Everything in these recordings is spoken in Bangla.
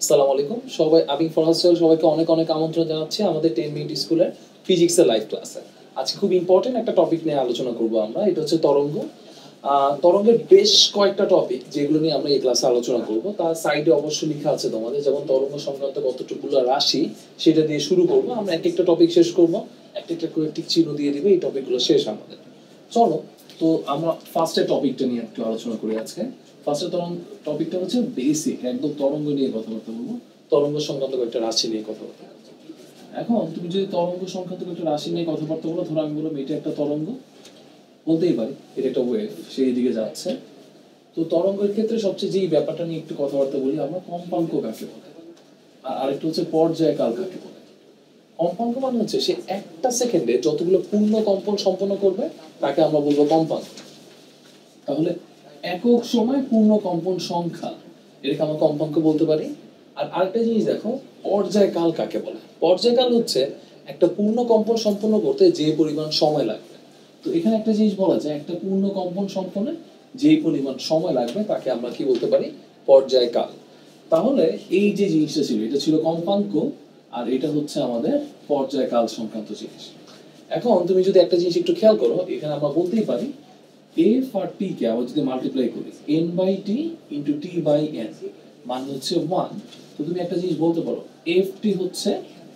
আসসালামু আলাইকুম সবাই, আমি ফরহাদ সোহেল সবাইকে অনেক অনেক আমন্ত্রণ জানাচ্ছি আমাদের 10 মিনিট স্কুলের ফিজিক্সের লাইভ ক্লাসে। আজকে খুব ইম্পর্টেন্ট একটা টপিক নিয়ে আলোচনা করব আমরা, এটা হচ্ছে তরঙ্গ। তরঙ্গের বেশ কয়েকটা টপিক যেগুলো নিয়ে আমরা এই ক্লাসে আলোচনা করব, তার সাইডে অবশ্যই লেখা আছে তোমাদের, যেমন তরঙ্গ সংক্রান্ত কতটুকুলো রাশি সেটা দিয়ে শুরু করব আমরা, এক একটা টপিক শেষ করব, একটা একটা করে টিক চিহ্ন দিয়ে দিবে, এই টপিকগুলো শেষ আমাদের। চলো, তো আমরা ফার্স্টের টপিকটা নিয়ে একটু আলোচনা করি আজকে। ফার্স্টের টপিকটা হচ্ছে বেসিক, একদম তরঙ্গ নিয়ে কথাবার্তা বলবো, তরঙ্গ সংক্রান্ত একটা রাশি নিয়ে কথাবার্তা বলবো। এখন তুমি যদি তরঙ্গ সংক্রান্ত একটা রাশি নিয়ে কথাবার্তা বলো, ধরো আমি বললাম এটা একটা তরঙ্গ, বলতেই পারি এটা একটা ওয়েভ, সেই দিকে যাচ্ছে। তো তরঙ্গের ক্ষেত্রে সবচেয়ে যেই ব্যাপারটা নিয়ে একটু কথাবার্তা বলি আমরা, কম্পাঙ্ক কাকে বলে, আর আরেকটা হচ্ছে পর্যায়কাল কাকে বলে। কম্পাঙ্ক মানে হচ্ছে সে একটা সেকেন্ডে যতগুলো পূর্ণ কম্পন সম্পন্ন করবে তাকে আমরা বলবো কম্পাঙ্ক। তাহলে একক সময় পূর্ণ কম্পন সংখ্যা, এটাকে আমরা কম্পাঙ্ক বলতে পারি। আর আরেকটা জিনিস দেখো, পর্যায়কাল কাকে বলে। পর্যায়কাল হচ্ছে একটা পূর্ণ কম্পন সম্পন্ন করতে যে পরিমাণ সময় লাগবে। তো এখানে একটা জিনিস বলা যায়, একটা পূর্ণ কম্পন সম্পন্নে যে পরিমাণ সময় লাগবে তাকে আমরা কি বলতে পারি, পর্যায়কাল। তাহলে এই যে জিনিসটা ছিল, এটা ছিল কম্পাঙ্ক, আর এটা হচ্ছে আমাদের পর্যায়কাল সংক্রান্ত জিনিস। এখন তুমি যদি একটা জিনিস একটু খেয়াল করো, এখানে আমরা বলতেই পারি এফ আর টি কে আমরা যদি মাল্টিপ্লাই করি N by T into T by N, মান হচ্ছে 1। তো তুমি একটা জিনিস বলতে পারো এফ টি হচ্ছে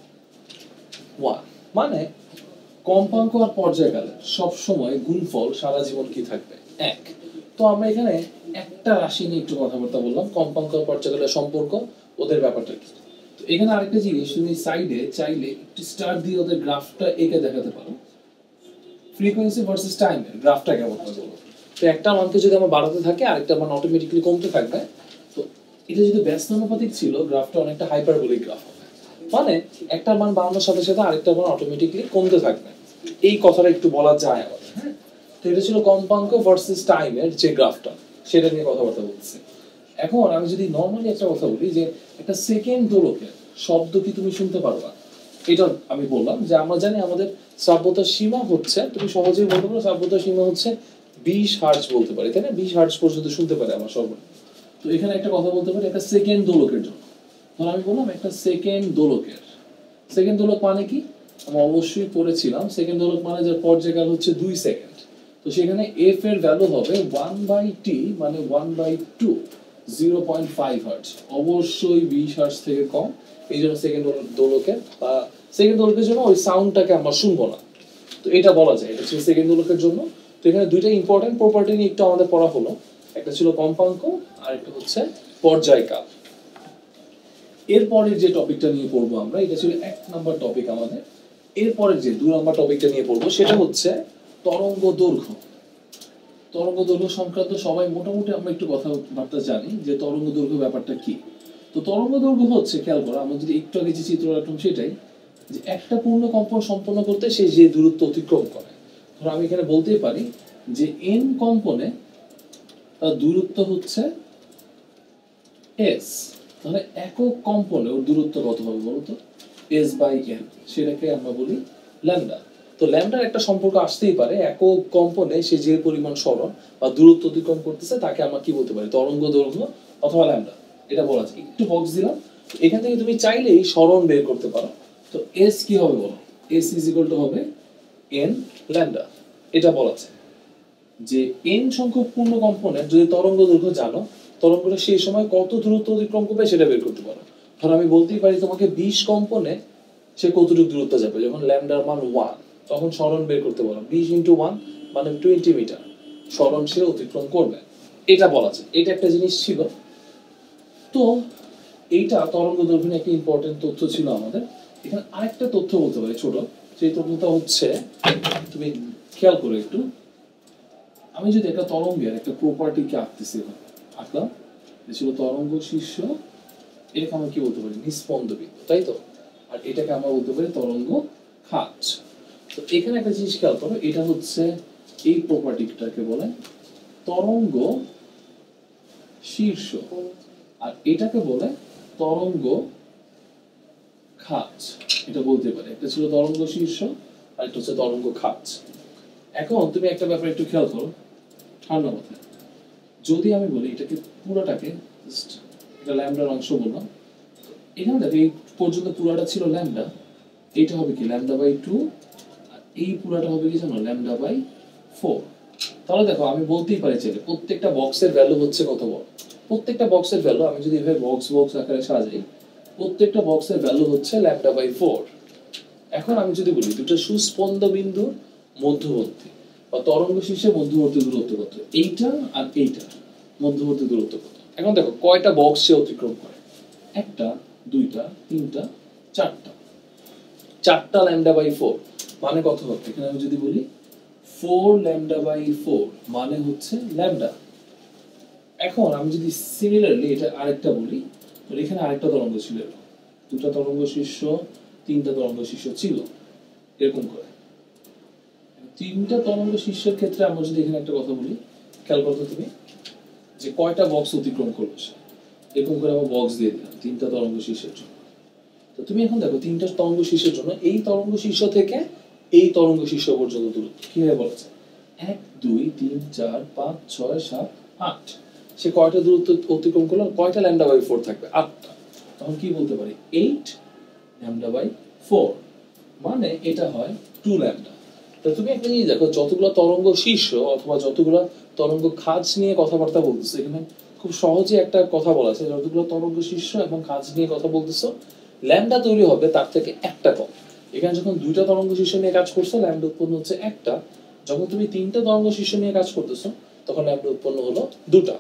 1, মানে কম্পাঙ্ক আর পর্যায়কালে সব সময় গুণফল সারা জীবন কি থাকবে, 1। তো আমরা এখানে একটা রাশি নিয়ে একটু কথাবার্তা বললাম, কম্পাঙ্ক আর পর্যায়কালের সম্পর্ক, ওদের ব্যাপারটা কি। তো এখানে আরেকটা জিনিস, তুমি সাইডে চাইলে একটু স্টার দিয়ে ওদের গ্রাফটা এঁকে দেখাতে পারো, ফ্রিকোয়েন্সি ভার্সেস টাইমের গ্রাফটা কেমন হবে বলো। তো একটা মানকে যদি আমার বাড়াতে থাকে আরেকটা মান অটোমেটিক্যালি কমতে থাকবে। তো এটা যদি ব্যস্তানুপাতিক ছিল, গ্রাফটা অনেকটা হাইপারবোলিক গ্রাফ হবে, মানে একটা মান বাড়ানোর সাথে সাথে আরেকটা মান অটোমেটিক্যালি কমতে থাকবে। এই কথাটা একটু বলা যায় আমাদের, হ্যাঁ। তো এটা ছিল কম্পাঙ্ক ভার্সেস টাইমের যে গ্রাফটা, সেটা নিয়ে কথাবার্তা বলছি। এখন আমি যদি নর্মালি একটা কথা বলি, যে একটা সেকেন্ড দোলকের শব্দ কি তুমি শুনতে পারবা, এটা আমি বললাম যে আমরা জানি আমাদের শ্রাব্যতার সীমা হচ্ছে, তুমি সহজেই বলতে পারো শ্রাব্যতার সীমা হচ্ছে 20 হার্টজ বলতে পারি, তাই না? 20 হার্টজ পর্যন্ত শুনতে পারে আমার সর্বনিম্ন। তো এখানে একটা কথা বলতে পারি একটা সেকেন্ড দোলকের জন্য। ধর আমি বললাম একটা সেকেন্ড দোলকের, সেকেন্ড দোলক মানে কি আমরা অবশ্যই পড়েছিলাম, সেকেন্ড দোলক মানে যার পর্যায়কাল হচ্ছে 2 সেকেন্ড। তো সেখানে এফ এর ভ্যালু হবে 1/t, মানে 1/2, 0.5 হার্টজ, অবশ্যই 20 হার্টজ থেকে কম। এই জন্য সেকেন্ড দোলকের বা সেকেন্ড দোলকের জন্য ওই সাউন্ডটাকে আমরা শুনবো না। তো এটা বলা যায় এটা ছিল সেকেন্ড দোলকের জন্য। তো এখানে দুইটা ইম্পর্টেন্ট প্রপার্টি নিয়ে একটু আমাদের পড়া হলো, একটা ছিল কম্পাঙ্ক আর একটা হচ্ছে পর্যায়কাল। এরপরের যে টপিকটা নিয়ে পড়বো আমরা, এটা ছিল 1 নাম্বার টপিক আমাদের। এরপরের যে 2 নাম্বার টপিকটা নিয়ে পড়বো সেটা হচ্ছে তরঙ্গ দৈর্ঘ্য। তরঙ্গ দৈর্ঘ্য সংক্রান্ত সবাই মোটামুটি আমরা একটু কথাবার্তা জানি যে তরঙ্গ দৈর্ঘ্য ব্যাপারটা কি। তো তরঙ্গ দৈর্ঘ্য হচ্ছে, খেয়াল করো আমরা যদি একটু আগে যে চিত্র রাখলাম সেটাই, যে একটা পূর্ণ কম্পন সম্পন্ন করতে সে যে দূরত্ব অতিক্রম করে। ধরো আমি এখানে বলতেই পারি যে এন কম্পনে তার দূরত্ব হচ্ছে এস, তাহলে একক কম্পনে ওর দূরত্ব কত হবে বলতো, এস বাই এন, সেটাকে আমরা বলি ল্যামডা। তো ল্যামডার একটা সম্পর্ক আসতেই পারে, একক কম্পনে সে যে পরিমাণ সরণ বা দূরত্ব অতিক্রম করতেছে তাকে আমরা কি বলতে পারি, তরঙ্গ দৈর্ঘ্য অথবা ল্যামডা, এটা বলা যায়। একটু বক্স দিলাম, এখান থেকে তুমি চাইলেই সরণ বের করতে পারো। তো এস কি হবে বলো, এস ইজ ইকুয়াল টু হবে এন ল্যামডা। এটা বলা যায় যে এন সংখ্যক পূর্ণ কম্পনের যদি তরঙ্গ দৈর্ঘ্য জানো, তরঙ্গটা সেই সময় কত দূরত্ব অতিক্রম করবে সেটা বের করতে পারো। ধরো আমি বলতেই পারি তোমাকে 20 কম্পনে সে কতটুকু দূরত্ব যাবে, যখন ল্যামডার মান 1, তখন সরণ বের করতে পারো, 20 × 1 মানে 20 মিটার সরণ সে অতিক্রম করবে, এটা বলা যায়। এটা একটা জিনিস ছিল। তো এইটা তরঙ্গ দৈর্ঘ্যের একটা ইম্পর্টেন্ট তথ্য ছিল আমাদের। এখানে আরেকটা তথ্য বলতে পারি ছোট, সেই তথ্যটা হচ্ছে, তুমি খেয়াল করো একটু, আমি যদি একটা তরঙ্গের একটা প্রপার্টিকে আঁকতেছি, আঁকলাম, এটা ছিল তরঙ্গ শীর্ষ, এটাকে আমরা কি বলতে পারি, নিস্পন্দ বিন্দু, তাই তো। আর এটাকে আমরা বলতে পারি তরঙ্গ খাঁজ। তো এখানে একটা জিনিস খেয়াল করো, এটা হচ্ছে এই প্রপার্টিটাকে বলে তরঙ্গ শীর্ষ, আর এটাকে বলে তরঙ্গ খাঁজ। এটা বলতে পারে একটা ছিল তরঙ্গ শীর্ষ আর একটা হচ্ছে তরঙ্গ খাঁজ। এখন তুমি একটা ব্যাপার একটু খেয়াল করো, ঠান্ডা মাথায়, যদি আমি বলি এটাকে পুরোটাকে এটা ল্যামডার অংশ বললাম, এখানে দেখো এই পর্যন্ত পুরাটা ছিল ল্যামডা, এটা হবে কি ল্যামডা বাই 2, আর এই পুরাটা হবে কি জানো ল্যামডা বাই 4। তাহলে দেখো আমি বলতেই পারি যে প্রত্যেকটা বক্সের ভ্যালু হচ্ছে কত বড়, প্রত্যেকটা বক্সের ভ্যালু আমি যদি এভাবে বক্স বক্স আকারে সাজাই, প্রত্যেকটা বক্সের ভ্যালু হচ্ছে ল্যামডা বাই 4। এখন আমি যদি বলি দুটো সুস্পন্দ বিন্দুর মধ্যবর্তী বা তরঙ্গ শীর্ষের মধ্যবর্তী দূরত্ব কত, এইটা আর এইটা মধ্যবর্তী দূরত্ব কত। এখন দেখো কয়টা বক্স সে অতিক্রম করে, একটা, দুইটা, তিনটা, চারটা, চারটা ল্যামডা বাই 4 মানে কত হবে, এখানে আমি যদি বলি 4 ল্যামডা বাই 4 মানে হচ্ছে ল্যামডা। এখন আমি যদি সিমিলারলি এটা আরেকটা বলি, তো এখানে আরেকটা তরঙ্গ ছিল, দুটা তরঙ্গ শীর্ষ, তিনটা তরঙ্গ শীর্ষ ছিল, এরকম করে তিনটা তরঙ্গ শীর্ষের ক্ষেত্রে আমরা যদি এখানে একটা কথা বলি, খেয়াল করতো তুমি যে কয়টা বক্স অতিক্রম করবে সে, এরকম করে আমরা বক্স দিয়ে দিলাম তিনটা তরঙ্গ শীর্ষের জন্য। তো তুমি এখন দেখো তিনটা তরঙ্গ শীর্ষের জন্য এই তরঙ্গ শীর্ষ থেকে এই তরঙ্গ শীর্ষ পর্যন্ত দূরত্ব কিভাবে বলা যায়, 1 2 3 4 5 6 7 8, সে কয়টা দূরত্ব অতিক্রম করলো, কয়টা ল্যামডা বাই 4 থাকবে, 8টা। তখন কি বলতে পারি 8 ল্যামডা বাই 4 মানে এটা হয় 2 ল্যামডা। তো তুমি একটা জিনিস দেখো, যতগুলো তরঙ্গ শীর্ষ অথবা যতগুলো তরঙ্গ খাঁজ নিয়ে কথাবার্তা বলতেছো, এখানে খুব সহজে একটা কথা বলা আছে, যতগুলো তরঙ্গ শীর্ষ এবং খাঁজ নিয়ে কথা বলতেছো ল্যামডা তৈরি হবে তার থেকে একটা কম। এখানে যখন দুইটা তরঙ্গ শীর্ষ নিয়ে কাজ করছো ল্যামডা উৎপন্ন হচ্ছে একটা, যখন তুমি তিনটা তরঙ্গ শীর্ষ নিয়ে কাজ করতেছো তখন ল্যামডা উৎপন্ন হলো দুটা।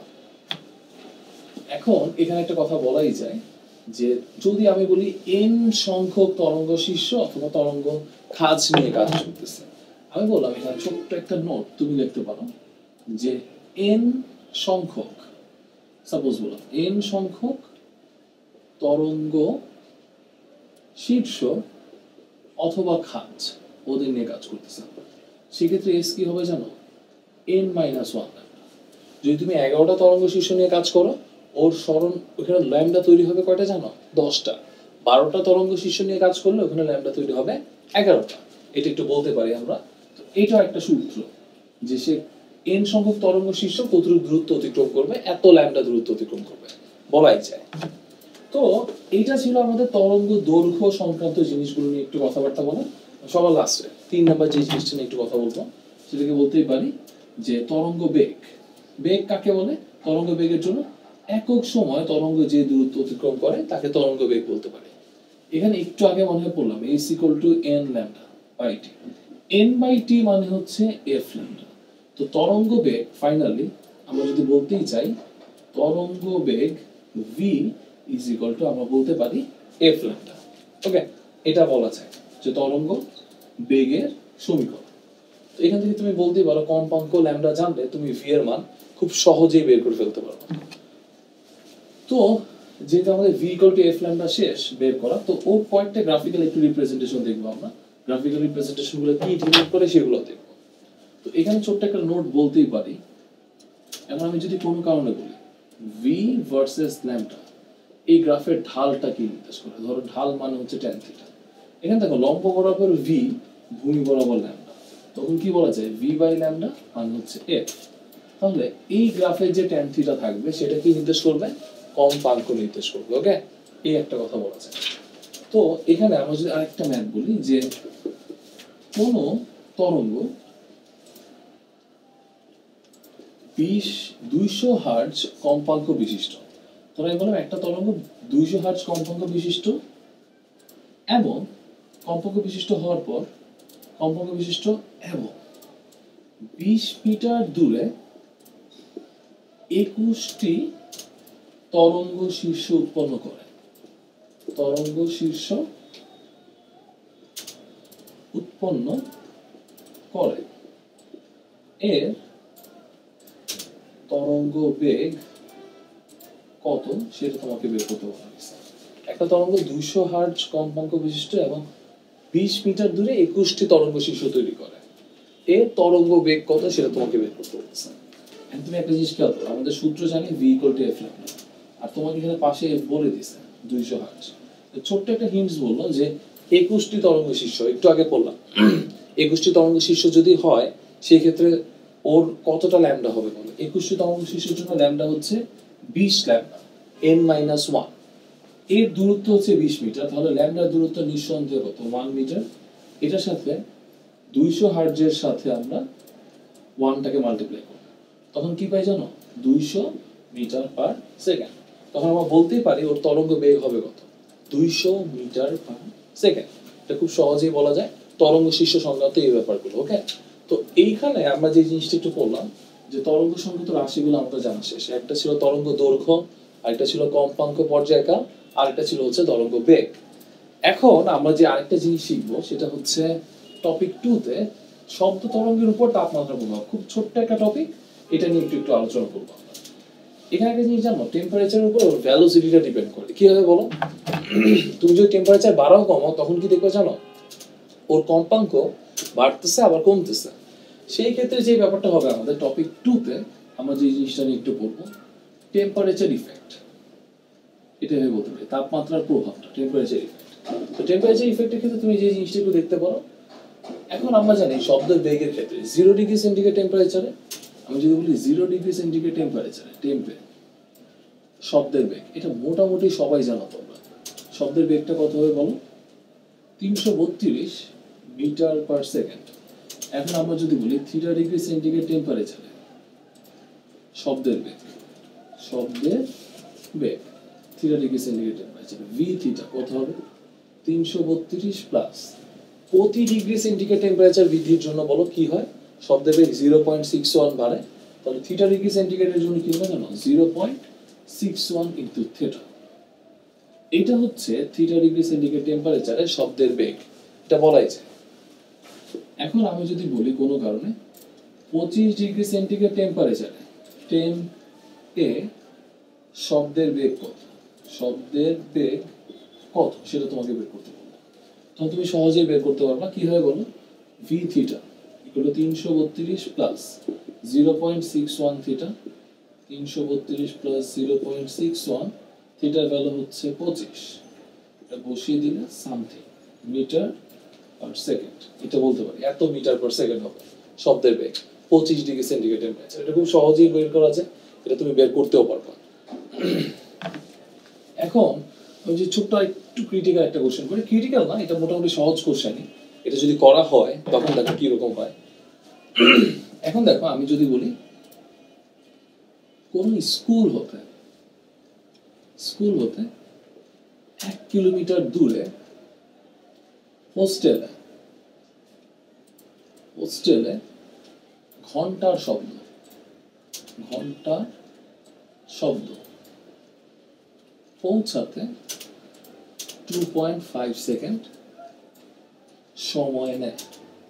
এখন এখানে একটা কথা বলাই যায় যে যদি আমি বলি n সংখ্যক তরঙ্গ শীর্ষ অথবা তরঙ্গ খাঁজ নিয়ে কাজ করতেছে, আমি বললাম এখানে ছোট্ট একটা নোট তুমি লিখতে পারো যে n সংখ্যক, সাপোজ বললাম n সংখ্যক তরঙ্গ শীর্ষ অথবা খাঁজ ওদের নিয়ে কাজ করতেছে, সেক্ষেত্রে এস কি হবে জানো n-1। যদি তুমি 11টা তরঙ্গ শীর্ষ নিয়ে কাজ করো ওর স্মরণ ওখানে ল্যামডা তৈরি হবে কয়টা জানো 10টা। 12টা তরঙ্গ শীর্ষ নিয়ে কাজ করলে ওখানে ল্যামডা তৈরি হবে 11টা। এটা একটু বলতে পারি আমরা। তো এটা একটা সূত্র যে সে n সংখ্যক তরঙ্গ শীর্ষ কতটুকু দূরত্ব অতিক্রম করবে, এত ল্যামডা দূরত্ব অতিক্রম করবে বলাই যায়। তো এইটা ছিল আমাদের তরঙ্গ দৈর্ঘ্য সংক্রান্ত জিনিসগুলো নিয়ে একটু কথাবার্তা বলা। সবার লাস্টে 3 নাম্বার যে জিনিসটা নিয়ে একটু কথা বলবো সেটাকে বলতেই পারি যে তরঙ্গ বেগ। বেগ কাকে বলে, তরঙ্গ বেগের জন্য একক সময় তরঙ্গ যে দূরত্ব অতিক্রম করে তাকে তরঙ্গ বেগ বলতে পারে। এখানে একটু আগে মনে হয় পড়লাম a = n lambda by t, n by t মানে হচ্ছে f ল্যামডা। তো তরঙ্গ বেগ ফাইনালি আমরা যদি বলতেই চাই তরঙ্গ বেগ v আমরা বলতে পারি f ল্যামডা। ওকে, এটা বলা যায় যে তরঙ্গ বেগের সমীকরণ। তো এখান থেকে তুমি বলতে পারো কম্পাঙ্ক ল্যামডা জানলে তুমি v এর মান খুব সহজেই বের করে ফেলতে পারো। তো যেটা আমাদের v = f ল্যামডা শেষ বের করা, তো ওর কয়েকটা গ্রাফিক্যাল একটু রিপ্রেজেন্টেশন দেখবো আমরা, গ্রাফিক্যাল রিপ্রেজেন্টেশনগুলো কি ডিফাইন করে সেগুলো দেখবো। তো এখানে ছোট্ট একটা নোট বলতেই পারি, এখন আমি যদি কোনো কারণে বলি v ভার্সেস ল্যামডা, এই গ্রাফের ঢালটা কি নির্দেশ করে, ধরো ঢাল মানে হচ্ছে tan থিটা। এখানে দেখো লম্ব বরাবর v, ভূমি বরাবর ল্যামডা, তখন কি বলা যায় v বাই ল্যামডা মানে হচ্ছে f। তাহলে এই গ্রাফে যে tan থিটা থাকবে সেটা কি নির্দেশ করবে, কম্পাঙ্ক নির্দেশ করবে। ওকে, এই একটা কথা বলা যায়। তো এখানে আমরা যদি আরেকটা ম্যাথ বলি যে কোন তরঙ্গ 200 হার্টজ কম্পাঙ্ক বিশিষ্ট, ধরো আমি বললাম একটা তরঙ্গ 200 হার্টজ কম্পাঙ্ক বিশিষ্ট এবং কম্পাঙ্ক বিশিষ্ট হওয়ার পর কম্পাঙ্ক বিশিষ্ট এবং 20 মিটার দূরে 21টি তরঙ্গ শীর্ষ উৎপন্ন করে, তরঙ্গ শীর্ষ উৎপন্ন করে, এর তরঙ্গ বেগ কত সেটা তোমাকে বের করতে বলা হয়েছে। একটা তরঙ্গ 200 হার্টজ কম্পাঙ্ক বিশিষ্ট এবং 20 মিটার দূরে 21টি তরঙ্গ শীর্ষ তৈরি করে, এর তরঙ্গ বেগ কত সেটা তোমাকে বের করতে বলছে। এখন তুমি একটা জিনিস খেয়াল করো, আমাদের সূত্র জানি v = f ল্যামডা, আর তোমাকে এখানে পাশে f বলে দিয়েছে 200 হার্টজ। ছোট্ট একটা হিন্টস বললো যে 21টি তরঙ্গ শীর্ষ, একটু আগে বললাম 21টি তরঙ্গ শীর্ষ যদি হয় সেই ক্ষেত্রে ওর কতটা ল্যামডা হবে বলো, 21টি তরঙ্গ শীর্ষের জন্য ল্যামডা হচ্ছে 20 ল্যামডা n-1। এর দূরত্ব হচ্ছে 20 মিটার, তাহলে ল্যামডার দূরত্ব নিঃসন্দেহে কত 1 মিটার। এটার সাথে 200 হার্টজের সাথে আমরা 1টাকে মাল্টিপ্লাই করব, তখন কি পাই জানো? 200 মিটার পার সেকেন্ড। তখন আমরা বলতেই পারি ওর তরঙ্গ বেগ হবে কত? 200 মিটার পার সেকেন্ড। এটা খুব সহজেই বলা যায় তরঙ্গ শীর্ষ সংক্রান্ত এই ব্যাপারগুলো। ওকে, তো এইখানে আমরা যে জিনিসটা একটু পড়লাম যে তরঙ্গ সংক্রান্ত রাশিগুলো আমাদের জানা শেষ। একটা ছিল তরঙ্গ দৈর্ঘ্য, আরেকটা ছিল কম্পাঙ্ক পর্যায়কাল, আরেকটা ছিল হচ্ছে তরঙ্গ বেগ। এখন আমরা যে আরেকটা জিনিস শিখবো সেটা হচ্ছে টপিক 2 তে শব্দ তরঙ্গের উপর তাপমাত্রার প্রভাব। খুব ছোট্ট একটা টপিক, এটা নিয়ে একটু আলোচনা করবো আমরা। এখানে একটা জিনিস জানো, টেম্পারেচারের উপর ভ্যালোসিটিটা ডিপেন্ড করে। কি হবে বলো? তুমি যদি টেম্পারেচার বাড়াও কমাও তখন কি দেখবে জানো? ওর কম্পাঙ্ক বাড়তেছে আবার কমতেছে। সেই ক্ষেত্রে যে ব্যাপারটা হবে আমাদের টপিক 2 তে আমরা যে জিনিসটা নিয়ে একটু পড়বো টেম্পারেচার ইফেক্ট। এটা আমি বলতে পারি তাপমাত্রার প্রভাবটা, টেম্পারেচার ইফেক্ট। তো টেম্পারেচার ইফেক্টের ক্ষেত্রে তুমি যে জিনিসটা একটু দেখতে পারো, এখন আমরা জানি শব্দের বেগের ক্ষেত্রে 0 ডিগ্রি সেন্টিগ্রেড টেম্পারেচারে, আমি যদি বলি 0 ডিগ্রি সেন্টিগ্রেড টেম্পারেচারে টেম্পে শব্দের বেগ, এটা মোটামুটি সবাই জানো তোমরা। শব্দের বেগটা কত হবে বলো? 332 মিটার পার সেকেন্ড। এখন আমরা যদি বলি 3 ডিগ্রি সেন্টিগ্রেড টেম্পারেচারে শব্দের বেগ, শব্দের বেগ 3 ডিগ্রি সেন্টিগ্রেড টেম্পারেচারে ভি থিটা কত হবে? 332 প্লাস প্রতি ডিগ্রি সেন্টিগ্রেড টেম্পারেচার বৃদ্ধির জন্য বলো কি হয়? শব্দের বেগ 0.61 বাড়ে। তাহলে থিটা ডিগ্রি সেন্টিগ্রেডের জন্য কি হবে জানো? 0.61 ইনটু থিটা। এটা হচ্ছে থিটা ডিগ্রি সেন্টিগ্রেড টেম্পারেচারে শব্দের বেগ, এটা বলাই যায়। এখন আমি যদি বলি কোনো কারণে 25 ডিগ্রি সেন্টিগ্রেড টেম্পারেচারে টেম এ শব্দের বেগ কত, শব্দের বেগ কত সেটা তোমাকে বের করতে বলবো। তখন তুমি সহজেই বের করতে পারবা। কি হয় বলো? V theta equal to 332 plus 0.61 theta, 332 plus 0.61, থিটার ভ্যালু হচ্ছে 25। এটা বসিয়ে দিলে সামথিং মিটার পার সেকেন্ড, এটা বলতে পারি এত মিটার পার সেকেন্ড হবে শব্দের বেগ 25 ডিগ্রি সেন্টিগ্রেড টেম্পারেচার। এটা খুব সহজেই বের করা যায়, এটা তুমি বের করতেও পারবা। এখন আমি যে ছোট্ট একটু ক্রিটিক্যাল একটা কোশ্চেন করি, ক্রিটিক্যাল না, এটা মোটামুটি সহজ কোশ্চেনই। এটা যদি করা হয় তখন দেখো কিরকম হয়। এখন দেখো আমি যদি বলি কোন স্কুল হতে 1 কিলোমিটার দূরে হোস্টেলে ঘন্টার শব্দ পৌঁছাতে 2.5 সেকেন্ড সময় নেয়।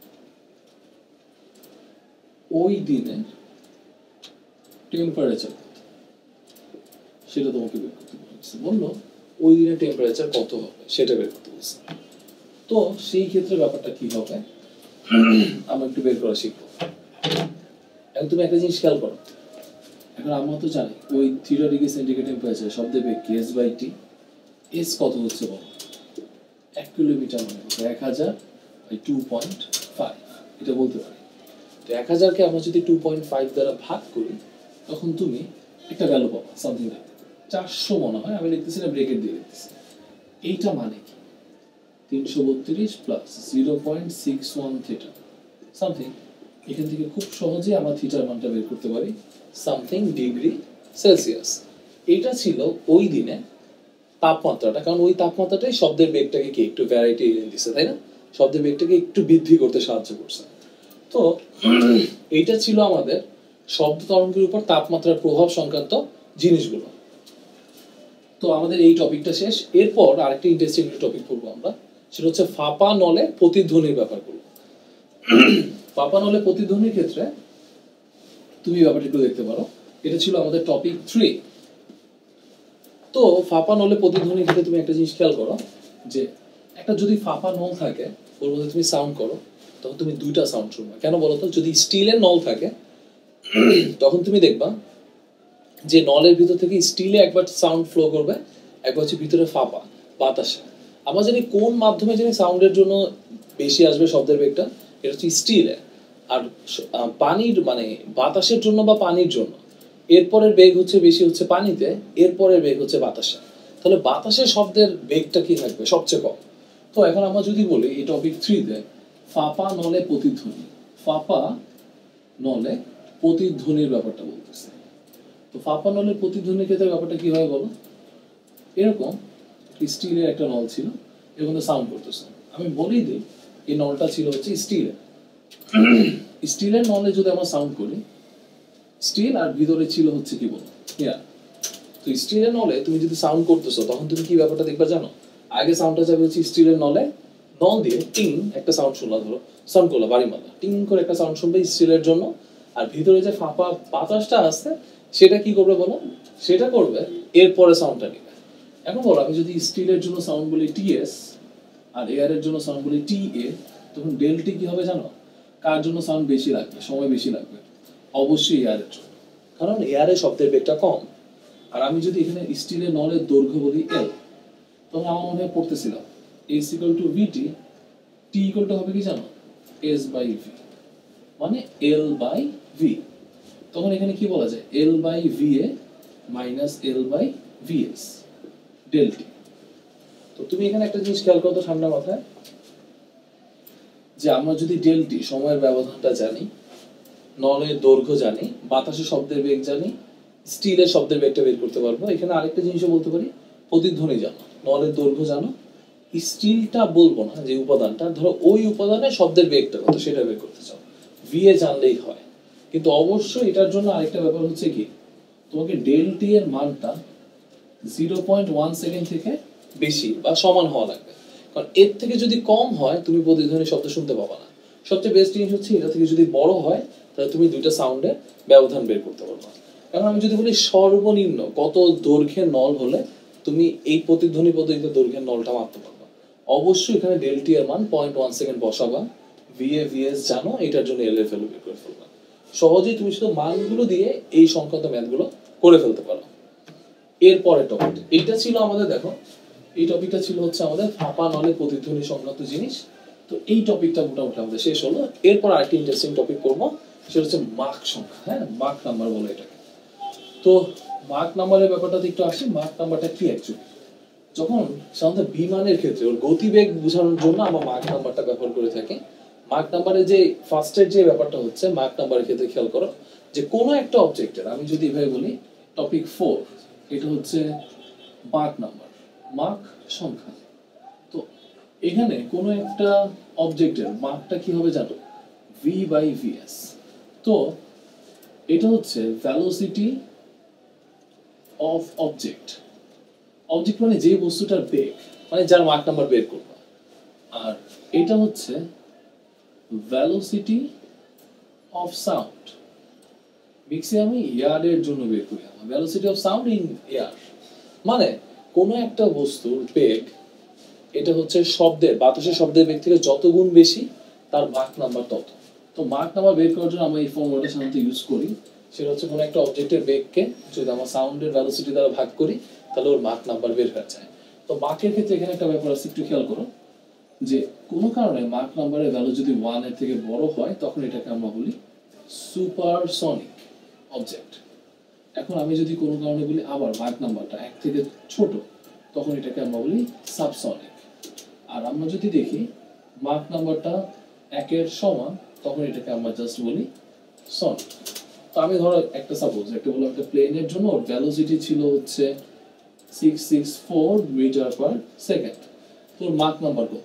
ওই দিনের টেম্পারেচার কত সেটা তোমাকে বের করতে বলছে। বললো ওই দিনের টেম্পারেচার কত হবে সেটা বের করতে বলছে। তো সেই ক্ষেত্রে ব্যাপারটা কি হবে আমরা একটু বের করা শিখবো। এখন তুমি একটা জিনিস খেয়াল করো, এখন আমরা তো জানি ওই 3 ডিগ্রি সেন্টিগ্রেড টেম্পারেচার শব্দের বেগ কি এস বাই টি। এস কত হচ্ছে বলো? 1 কিলোমিটার মানে কত? 1000 বাই 2.5, এটা বলতে পারি। তো 1000কে আমরা যদি 2.5 দ্বারা ভাগ করি তখন তুমি একটা ভ্যালু পাবা, সামথিং লাইক 400 মনে হয়, আমি লিখতেছি না, ব্রেকেট দিয়ে লিখতেছি। এইটা মানে কি? 332 প্লাস 0.61 থিটা সামথিং, এখান থেকে খুব সহজে আমরা থিটার মানটা বের করতে পারি, সামথিং ডিগ্রি সেলসিয়াস। এটা ছিল ওই দিনে তাপমাত্রাটা, কারণ ওই তাপমাত্রাটাই শব্দের বেগটাকে কি একটু ভ্যারাইটি এনে দিচ্ছে, তাই না? শব্দের বেগটাকে একটু বৃদ্ধি করতে সাহায্য করছে। তো এইটা ছিল আমাদের শব্দ তরঙ্গের উপর তাপমাত্রার প্রভাব সংক্রান্ত জিনিসগুলো। তো আমাদের এই টপিকটা শেষ। এরপর আরেকটা ইন্টারেস্টিং টপিক পড়বো আমরা, সেটা হচ্ছে ফাঁপা নলে প্রতিধ্বনির ব্যাপারগুলো। ফাঁপা নলে প্রতিধ্বনির ক্ষেত্রে তুমি ব্যাপারটা একটু দেখতে পারো, এটা ছিল আমাদের টপিক 3। তো ফাঁপা নলে প্রতিধ্বনির ক্ষেত্রে তুমি একটা জিনিস খেয়াল করো যে একটা যদি ফাঁপা নল থাকে ওর মধ্যে তুমি সাউন্ড করো তখন তুমি দুইটা সাউন্ড শুনবে। কেন বলো তো? যদি স্টিলের নল থাকে তখন তুমি দেখবা যে নলের ভিতর থেকে স্টিলে একবার সাউন্ড ফ্লো করবে, একবার হচ্ছে ভিতরে ফাঁপা বাতাসে। আমরা জানি কোন মাধ্যমে জানি সাউন্ডের জন্য বেশি আসবে শব্দের বেগটা, এটা হচ্ছে স্টিলে। আর পানির মানে বাতাসের জন্য বা পানির জন্য এরপরের বেগ হচ্ছে বেশি হচ্ছে পানিতে, এরপরের বেগ হচ্ছে বাতাসে। তাহলে বাতাসের শব্দের বেগটা কি থাকবে সবচেয়ে কম। তো এখন আমরা যদি বলি এই টপিক 3-তে ফাঁপা নলে প্রতিধ্বনি, ফাঁপা নলে প্রতিধ্বনির ব্যাপারটা বলতেছে। তো ফাঁপা নলের প্রতিধ্বনির ক্ষেত্রে ব্যাপারটা কি হয় বলো? এরকম স্টিলের একটা নল ছিল, এরকম সাউন্ড করতেছে। আমি বলেই দিই এই নলটা ছিল হচ্ছে স্টিলের। স্টিলের নলে যদি আমরা সাউন্ড করি, স্টিল আর ভিতরে ছিল হচ্ছে কি বলো এয়ার। তো স্টিলের নলে তুমি যদি সাউন্ড করতেছো তখন তুমি কি ব্যাপারটা দেখবা জানো? আগে সাউন্ডটা যাবে হচ্ছে স্টিলের নলে, নল দিয়ে টিং একটা সাউন্ড শুনলা, ধরো সাউন্ড করলা বাড়ি মারলা, টিং করে একটা সাউন্ড শুনবে স্টিলের জন্য। আর ভিতরে যে ফাঁপা বাতাসটা আছে সেটা কি করবে বলো? সেটা করবে এরপরে সাউন্ডটা নিবে। এখন বলো আমি যদি স্টিলের জন্য সাউন্ড বলি টিএস আর এয়ারের জন্য সাউন্ড বলি টিএ, তখন ডেলটি কি হবে জানো? কার জন্য সাউন্ড বেশি লাগবে, সময় বেশি লাগবে? অবশ্যই এয়ারের জন্য, কারণ এয়ারে শব্দের বেগটা কম। আর আমি যদি এখানে স্টিলের নলের দৈর্ঘ্য বলি এল, তখন আমার মনে হয় পড়তেছিলাম S equal to VT, T equal to হবে কি জানো? এস বাই ভি, মানে এল বাই ভি। তখন এখানে কি বলা যায়? L by V A minus L by V S ডেলটি। তো তুমি এখানে একটা জিনিস খেয়াল করো তো ঠান্ডা মাথায়, যে আমরা যদি ডেলটি সময়ের ব্যবধানটা জানি, নলের দৈর্ঘ্য জানি, বাতাসের শব্দের বেগ জানি, স্টিলের শব্দের বেগটা বের করতে পারবো। এখানে আরেকটা জিনিসও বলতে পারি, প্রতিধ্বনি জানো, নলের দৈর্ঘ্য জানো, স্টিলটা বলবো না যে উপাদানটা, ধরো ওই উপাদানের শব্দের বেগটা কত সেটা বের করতে চাও, ভিএ জানলেই হয়। কিন্তু অবশ্যই এটার জন্য আরেকটা ব্যাপার হচ্ছে কি, তোমাকে ডেলটি এর মানটা 0.1 সেকেন্ড থেকে বেশি বা সমান হওয়া লাগবে। কারণ এর থেকে যদি কম হয় তুমি প্রতিধ্বনি শব্দ শুনতে পাবা না। সবচেয়ে বেস্ট জিনিস হচ্ছে এটা থেকে যদি বড় হয় তাহলে তুমি দুইটা সাউন্ডের ব্যবধান বের করতে পারবা। কারণ আমি যদি বলি সর্বনিম্ন কত দৈর্ঘ্যের নল হলে তুমি এই প্রতিধ্বনি পদ্ধতিতে দৈর্ঘ্যের নলটা মাপতে পারবা, অবশ্যই এখানে ডেলটি এর মান 0.1 সেকেন্ড বসাবা, ভিএ ভিএস জানো, এটার জন্য এল এফ এল বের করে ফেলবা। সহজেই তুমি শুধু মানগুলো দিয়ে এই সংক্রান্ত ম্যাথগুলো করে ফেলতে পারো। এরপরের টপিক এইটা ছিল আমাদের, দেখো এই টপিকটা ছিল হচ্ছে আমাদের ফাঁপা নলে প্রতিধ্বনি সংক্রান্ত জিনিস। তো এই টপিকটা মোটামুটি আমাদের শেষ হলো। এরপর আরেকটি ইন্টারেস্টিং টপিক করবো, সেটা হচ্ছে মাক সংখ্যা। হ্যাঁ, মাক নাম্বার বলে এটাকে। তো মাক নাম্বারের ব্যাপারটাতে একটু আসি। মাক নাম্বারটা কি অ্যাকচুয়ালি? যখন সাধারণত বিমানের ক্ষেত্রে ওর গতিবেগ বোঝানোর জন্য আমরা মাক নাম্বারটা ব্যবহার করে থাকি। মাক নাম্বারে যে ফার্স্টের যে ব্যাপারটা হচ্ছে, মাক নাম্বারের ক্ষেত্রে খেয়াল করো যে কোনো একটা অবজেক্টের, আমি যদি এভাবে বলি টপিক 4, এটা হচ্ছে মাক নাম্বার, মাক সংখ্যা। তো এখানে কোনো একটা অবজেক্টের মাকটা কি হবে জানো? V by VS. তো এটা হচ্ছে ভেলোসিটি অফ অবজেক্ট। অবজেক্ট মানে যে বস্তুটার বেগ, মানে যার মাক নাম্বার বের করবা। আর এটা হচ্ছে ভেলোসিটি অফ সাউন্ড। ম্যাক্সিমাম এয়ারের জন্য বের করি আমরা velocity of sound in air, মানে কোনো একটা বস্তুর বেগ, এটা হচ্ছে শব্দের, বাতাসের শব্দের বেগ থেকে যত গুণ বেশি তার মাক নাম্বার তত। তো মাক নাম্বার বের করার জন্য আমরা এই ফর্মুলাটা সাধারণত ইউজ করি। সেটা হচ্ছে কোনো একটা অবজেক্টের বেগকে যদি আমরা সাউন্ডের ভেলোসিটি দ্বারা ভাগ করি তাহলে ওর মাক নাম্বার বের হয়ে যায়। তো মাকের ক্ষেত্রে এখানে একটা ব্যাপার আছে, একটু খেয়াল করো যে কোনো কারণে মাক নাম্বারের ভ্যালু যদি 1 এর থেকে বড় হয় তখন এটাকে আমরা বলি সুপারসনিক অবজেক্ট। এখন আমি যদি কোনো কারণে বলি আবার মাক নাম্বারটা 1 থেকে ছোট, তখন এটাকে আমরা বলি সাবসনিক। আর আমরা যদি দেখি মাক নাম্বারটা 1 এর সমান, তখন এটাকে আমরা জাস্ট বলি সনিক। তো আমি ধরো একটা সাপোজ একটা বললাম, একটা প্লেনের জন্য ওর ভেলোসিটি ছিল হচ্ছে 664 মিটার পার সেকেন্ড। তোর মাক নাম্বার কত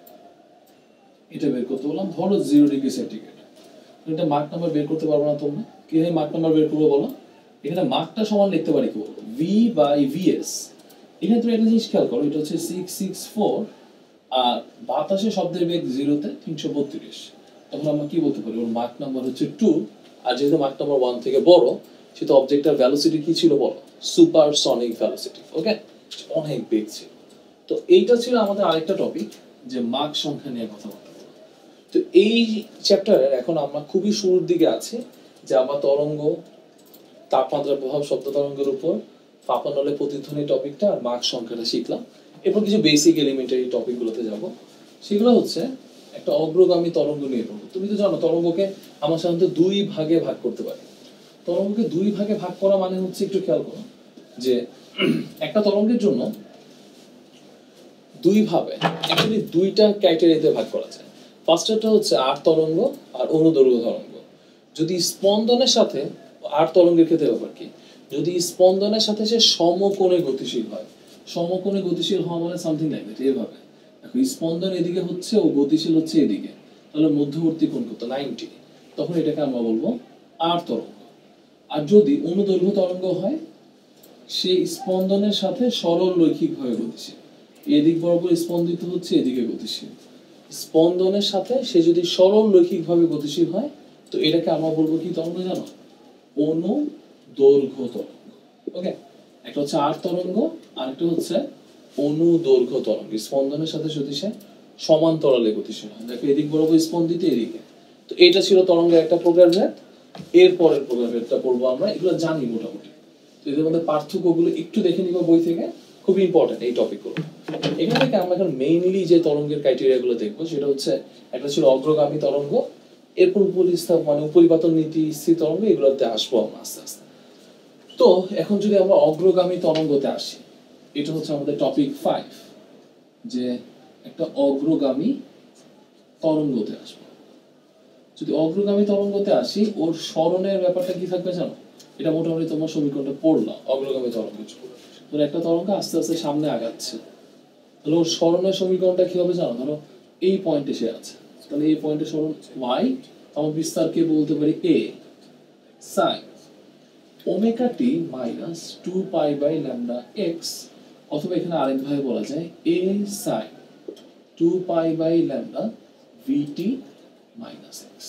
এটা বের করতে বললাম, ধরো 0 ডিগ্রি সেন্টিগ্রেড। এটা মাক নাম্বার বের করতে পারবো না তোমরা? কিভাবে মাক নাম্বার বের করবো বলো? এখানে মাকটা সমান লিখতে পারি কি বলবো? V by VS. এখানে তুমি একটা জিনিস খেয়াল করো, এটা হচ্ছে 664 আর বাতাসে শব্দের বেগ 0 তে 332। তখন আমরা কি বলতে পারি? ওর মাক নাম্বার হচ্ছে 2। আর যেহেতু মাক নাম্বার 1 থেকে বড়, সেহেতু অবজেক্টের ভেলোসিটি কি ছিল বলো? Supersonic velocity. ওকে, অনেক বেগ ছিল। তো এইটা ছিল আমাদের আরেকটা টপিক, যে মাক সংখ্যা নিয়ে কথা বলতে। তো এই চ্যাপ্টারের এখন আমরা খুবই শুরুর দিকে আছি, যে আমরা তরঙ্গ, তাপমাত্রার প্রভাব শব্দ তরঙ্গের উপর, ফাঁপা নলে প্রতিধ্বনি টপিকটা আর মাক সংখ্যাটা শিখলাম। এরপর কিছু বেসিক এলিমেন্টারি টপিকগুলোতে যাব। সেগুলো হচ্ছে একটা অগ্রগামী তরঙ্গ নিয়ে পড়বো। তুমি তো জানো তরঙ্গকে আমরা সাধারণত 2 ভাগে ভাগ করতে পারি। তরঙ্গকে 2 ভাগে ভাগ করা মানে হচ্ছে, একটু খেয়াল করো যে একটা তরঙ্গের জন্য দুই ভাবে, অ্যাকচুয়ালি দুইটা ক্রাইটেরিয়াতে ভাগ করা যায়। ফার্স্টটা হচ্ছে আর তরঙ্গ আর অনুদৈর্ঘ্য তরঙ্গ। যদি স্পন্দনের সাথে, আর তরঙ্গের ক্ষেত্রে ব্যাপার কি, যদি স্পন্দনের সাথে সে সমকোণে গতিশীল হয়, সমকোণে গতিশীল হওয়া মানে সামথিং লাইক দ্যাট, এইভাবে দেখো স্পন্দন এদিকে হচ্ছে ও গতিশীল হচ্ছে এদিকে, তাহলে মধ্যবর্তী কোণ কত 90, তখন এটাকে আমরা বলবো আর তরঙ্গ। আর যদি অনুদৈর্ঘ্য তরঙ্গ হয়, সে স্পন্দনের সাথে সরল রৈখিকভাবে গতিশীল, এদিক বরাবর স্পন্দিত হচ্ছে এদিকে গতিশীল, স্পন্দনের সাথে সে যদি সরল রৈখিকভাবে গতিশীল হয়, তো এটাকে আমরা বলবো কি তরঙ্গ জানো? অনুদৈর্ঘ্য তরঙ্গ। ওকে, একটা হচ্ছে আর তরঙ্গ আর একটা হচ্ছে অনুদৈর্ঘ্য তরঙ্গ। স্পন্দনের সাথে যদি সে সমান্তরালে গতিশীল হয়, দেখো এদিক বরাবর স্পন্দিত এদিকে। তো এটা ছিল তরঙ্গের একটা প্রকারভেদ। এর পরের প্রকারভেদটা পড়বো আমরা, এগুলো জানি মোটামুটি। তো এদের মধ্যে পার্থক্যগুলো একটু দেখে নিব বই থেকে, খুব ইম্পর্টেন্ট এই টপিকগুলো। এখান থেকে আমরা এখন মেইনলি যে তরঙ্গের ক্রাইটেরিয়াগুলো দেখবো সেটা হচ্ছে, একটা ছিল অগ্রগামী তরঙ্গ, এরপর উপরিপাতন নীতি স্থির তরঙ্গ, এগুলোতে আসবো আমরা আস্তে আস্তে। তো এখন যদি আমরা অগ্রগামী তরঙ্গতে আসি, এটা হচ্ছে আমাদের টপিক 5, যে একটা অগ্রগামী তরঙ্গতে আসবো। যদি অগ্রগামী তরঙ্গতে আসি, ওর স্মরণের ব্যাপারটা কি থাকবে জানো? এটা মোটামুটি তোমার সমীকরণটা পড়লাম অগ্রগামী তরঙ্গের জন্য। ধরো একটা তরঙ্গ আস্তে আস্তে সামনে আগাচ্ছে, তাহলে ওর স্মরণের সমীকরণটা কি হবে জানো? ধরো এই পয়েন্টে সে আছে, তাহলে এই পয়েন্টে স্মরণ y, আমার বিস্তারকে বলতে পারি a sin omega T minus 2 pi by lambda X, অথবা এখানে আরেকভাবে বলা যায় a sin 2 pi by lambda VT minus X.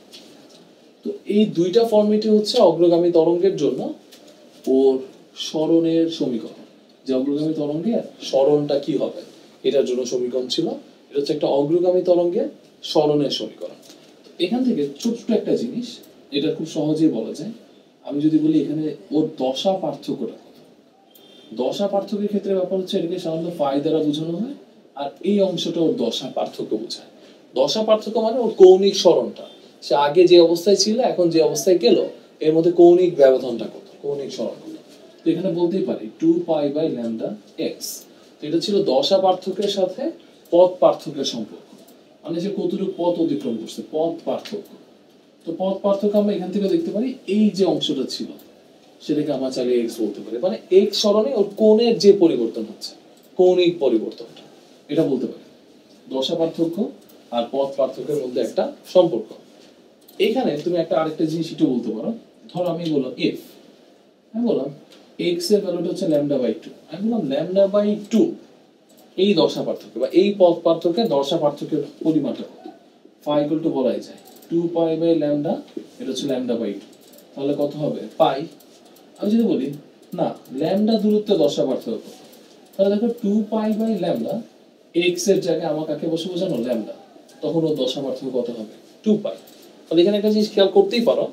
তো এই দুইটা ফর্মেটই হচ্ছে অগ্রগামী তরঙ্গের জন্য ওর স্মরণের সমীকরণ। যে অগ্রগামী তরঙ্গের স্মরণটা কি হবে এটার জন্য সমীকরণ ছিল। এটা হচ্ছে একটা অগ্রগামী তরঙ্গের স্মরণের সমীকরণ। এখান থেকে ছোট্ট একটা জিনিস, এটা খুব সহজেই বলা যায়। আমি যদি বলি এখানে ওর দশা পার্থক্যটা কত, দশা পার্থক্যের ক্ষেত্রে ব্যাপার হচ্ছে এটাকে সাধারণত ফাই দ্বারা বোঝানো হয়, আর এই অংশটা ওর দশা পার্থক্য বোঝায়। দশা পার্থক্য মানে ওর কৌণিক স্মরণটা, সে আগে যে অবস্থায় ছিল এখন যে অবস্থায় গেল, এর মধ্যে কৌণিক ব্যবধানটা কত, কৌণিক স্মরণ কত। তো এখানে বলতেই পারি 2 পাই বাই ল্যামডা এক্স। তো এটা ছিল দশা পার্থক্যের সাথে পথ পার্থক্যের সম্পর্ক, মানে যে কতটুকু পথ অতিক্রম করছে, পথ পার্থক্য। তো পথ পার্থক্য আমরা এখান থেকে দেখতে পারি, এই যে অংশটা ছিল সেটাকে আমরা চাইলে এক্স বলতে পারি, মানে এক্স স্মরণে ওর কোণের যে পরিবর্তন হচ্ছে, কৌণিক পরিবর্তনটা, এটা বলতে পারি। দশা পার্থক্য আর পথ পার্থক্যের মধ্যে একটা সম্পর্ক। এখানে তুমি একটা আরেকটা জিনিস একটু বলতে পারো। ধরো আমি বললাম এফ, আমি বললাম এক্স এর ভ্যালুটা হচ্ছে ল্যামডা বাই 2, আমি বললাম ল্যামডা বাই 2 এই দশা পার্থক্য বা এই পথ পার্থক্যের দশা পার্থক্যের পরিমাণটা কত, ফাই ইকুয়াল টু বলাই যায় 2 পাই বাই ল্যামডা, এটা হচ্ছে ল্যামডা বাই 2, তাহলে কত হবে পাই। আমি যদি বলি না ল্যামডা দূরত্বে দশা পার্থক্য কত, তাহলে দেখো 2 পাই বাই ল্যামডা এক্স এর জায়গায় আমার কাকে বসে বোঝানো ল্যামডা, তখন ওর দশা পার্থক্য কত হবে 2 পাই। তাহলে এখানে একটা জিনিস খেয়াল করতেই পারো,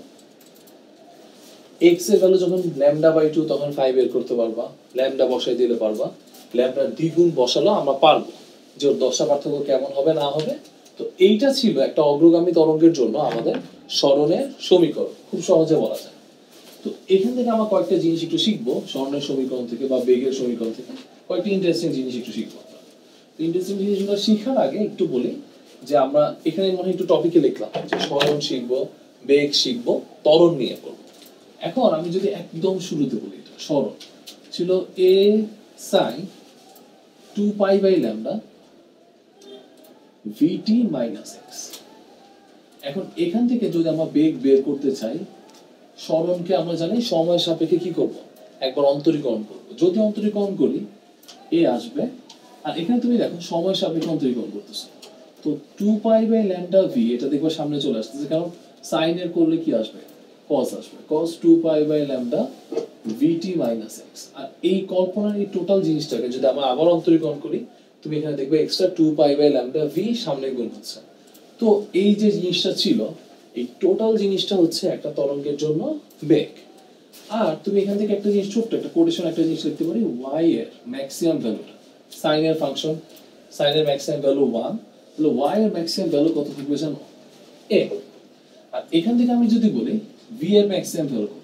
এক্স এর ভ্যালু যখন ল্যামডা বাই 2 তখন 5 বের করতে পারবা, ল্যামডা বসাই দিলে পারবা, ল্যামডা দ্বিগুণ বসালো আমরা পারবো যে ওর দশা পার্থক্য কেমন হবে না হবে। তো এইটা ছিল একটা অগ্রগামী তরঙ্গের জন্য আমাদের স্মরণের সমীকরণ, খুব সহজে বলা যায়। তো এখান থেকে আমরা কয়েকটা জিনিস একটু শিখবো স্মরণের সমীকরণ থেকে বা বেগের সমীকরণ থেকে, কয়েকটা ইন্টারেস্টিং জিনিস একটু শিখবো আমরা। ইন্টারেস্টিং জিনিসগুলো শেখার আগে একটু বলি যে আমরা এখানে মনে হয় একটু টপিকে লিখলাম যে স্মরণ শিখবো, বেগ শিখবো, ত্বরণ নিয়ে পড়বো। এখন আমি যদি একদম শুরুতে বলি, এটা স্মরণ ছিল a sin 2 pi by lambda vt minus x। এখন এখান থেকে যদি আমরা বেগ বের করতে চাই, স্মরণকে আমরা জানি সময় সাপেক্ষে কি করব, একবার অন্তরীকরণ করব। যদি অন্তরীকরণ করি এ আসবে, আর এখানে তুমি দেখো সময় সাপেক্ষে অন্তরীকরণ করতেছো, তো 2 পাই বাই ল্যামডা v এটা দেখবে সামনে চলে আসতেছে, কারণ সাইন এর করলে কি আসবে, cos আসবে, cos 2 pi by lambda vt minus x। আর এই কল্পনার এই টোটাল জিনিসটাকে যদি আমরা আবার অন্তরীকরণ করি, তুমি এখানে দেখবে extra 2 pi by lambda v সামনে গুণ হচ্ছে। তো এই যে জিনিসটা ছিল, এই টোটাল জিনিসটা হচ্ছে একটা তরঙ্গের জন্য বেগ। আর তুমি এখান থেকে একটা জিনিস, ছোট্ট একটা কোটেশন একটা জিনিস লিখতে পারি, y এর ম্যাক্সিমাম ভ্যালুটা, সাইন এর ফাংশন, সাইন এর ম্যাক্সিমাম ভ্যালু 1, তাহলে y এর ম্যাক্সিমাম ভ্যালু কত থাকবে জানো, a। আর এখান থেকে আমি যদি বলি v এর ম্যাক্সিমাম ভ্যালু কত,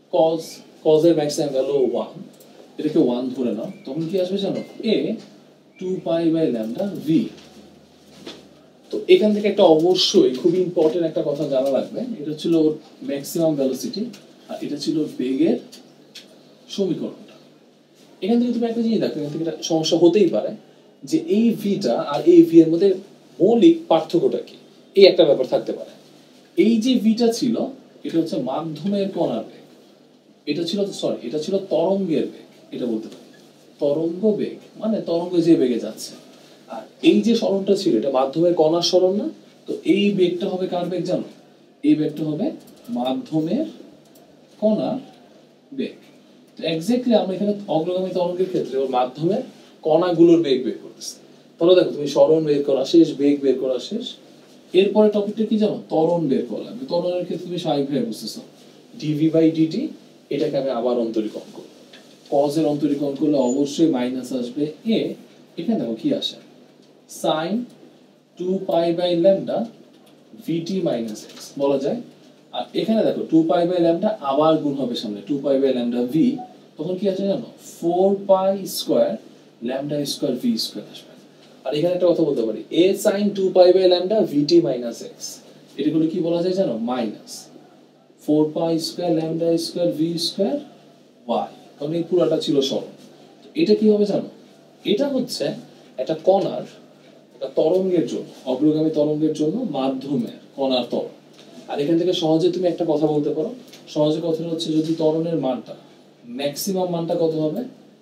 cos এর ম্যাক্সিমাম ভ্যালু 1, এটাকে 1 ধরে নাও, তখন কি আসবে জানো, a 2π/λ v। তো এখান থেকে একটা অবশ্যই খুব ইম্পর্টেন্ট একটা কথা জানা লাগবে, এটা ছিল ওর ম্যাক্সিমাম ভেলোসিটি আর এটা ছিল বেগের সমীকরণটা। এখান থেকে তুমি একটা জিনিস দেখো, এখান থেকে একটা সমস্যা হতেই পারে যে এই ভিটা আর এই ভি এর মধ্যে মৌলিক পার্থক্যটা কি, এই একটা ব্যাপার থাকতে পারে। এই যে ভিটা ছিল এটা হচ্ছে মাধ্যমের কণার বেগ, এটা ছিল তরঙ্গের বেগ, এটা বলতে পারি তরঙ্গ বেগ মানে তরঙ্গ যে বেগে যাচ্ছে। আর এই যে সরণটা ছিল এটা মাধ্যমের কণার সরণ না, তো এই বেগটা হবে কার বেগ জানো? এই বেগটা হবে মাধ্যমের কণার বেগ। তো এক্স্যাক্টলি আমরা এখানে অগ্রগামী তরঙ্গের ক্ষেত্রে ওর মাধ্যমের কণাগুলোর বেগ বের করতেছি। তাহলে দেখো তুমি সরণ বের করা শেষ, বেগ বের করা শেষ, এরপরে টপিকটা কি জানো? ত্বরণ বের করা লাগবে। ত্বরণের ক্ষেত্রে তুমি স্বাভাবিকভাবে বুঝতেছো dv/dt, এটাকে আমি আবার অন্তরীকরণ করব। কজের অন্তরীকরণ করলে অবশ্যই মাইনাস আসবে এ, এখানে দেখো কি আসে sin 2π/λ vt - x বলা যায়। আর এখানে দেখো 2π/λ আবার গুণ হবে সামনে 2π/λ v, তখন কি আসে জানো? 4π² λ² v² আসবে। আর এখানে একটা কথা বলতে পারি a sin 2π/λ vt - x, এটা গুলো কি বলা যায় জানো? Minus 4π² λ² v² y। কারণ এই পুরোটা ছিল সরণ। এটা কি হবে জানো? এটা হচ্ছে একটা কণার একটা তরঙ্গের জন্য, অগ্রগামী তরঙ্গের জন্য মাধ্যমের কণার ত্বরণ। আর এখান থেকে সহজে তুমি একটা কথা বলতে পারো, সহজে কথাটা হচ্ছে যদি ত্বরণের মানটা ম্যাক্সিমাম মানটা কত হবে?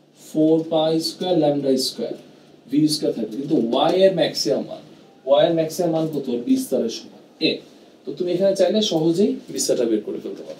4π² λ² v² থাকবে, কিন্তু y এর ম্যাক্সিমাম মান কত? বিস্তারের সমান a। তো তুমি এখানে চাইলে সহজেই বিস্তারটা বের করে ফেলতে পারো।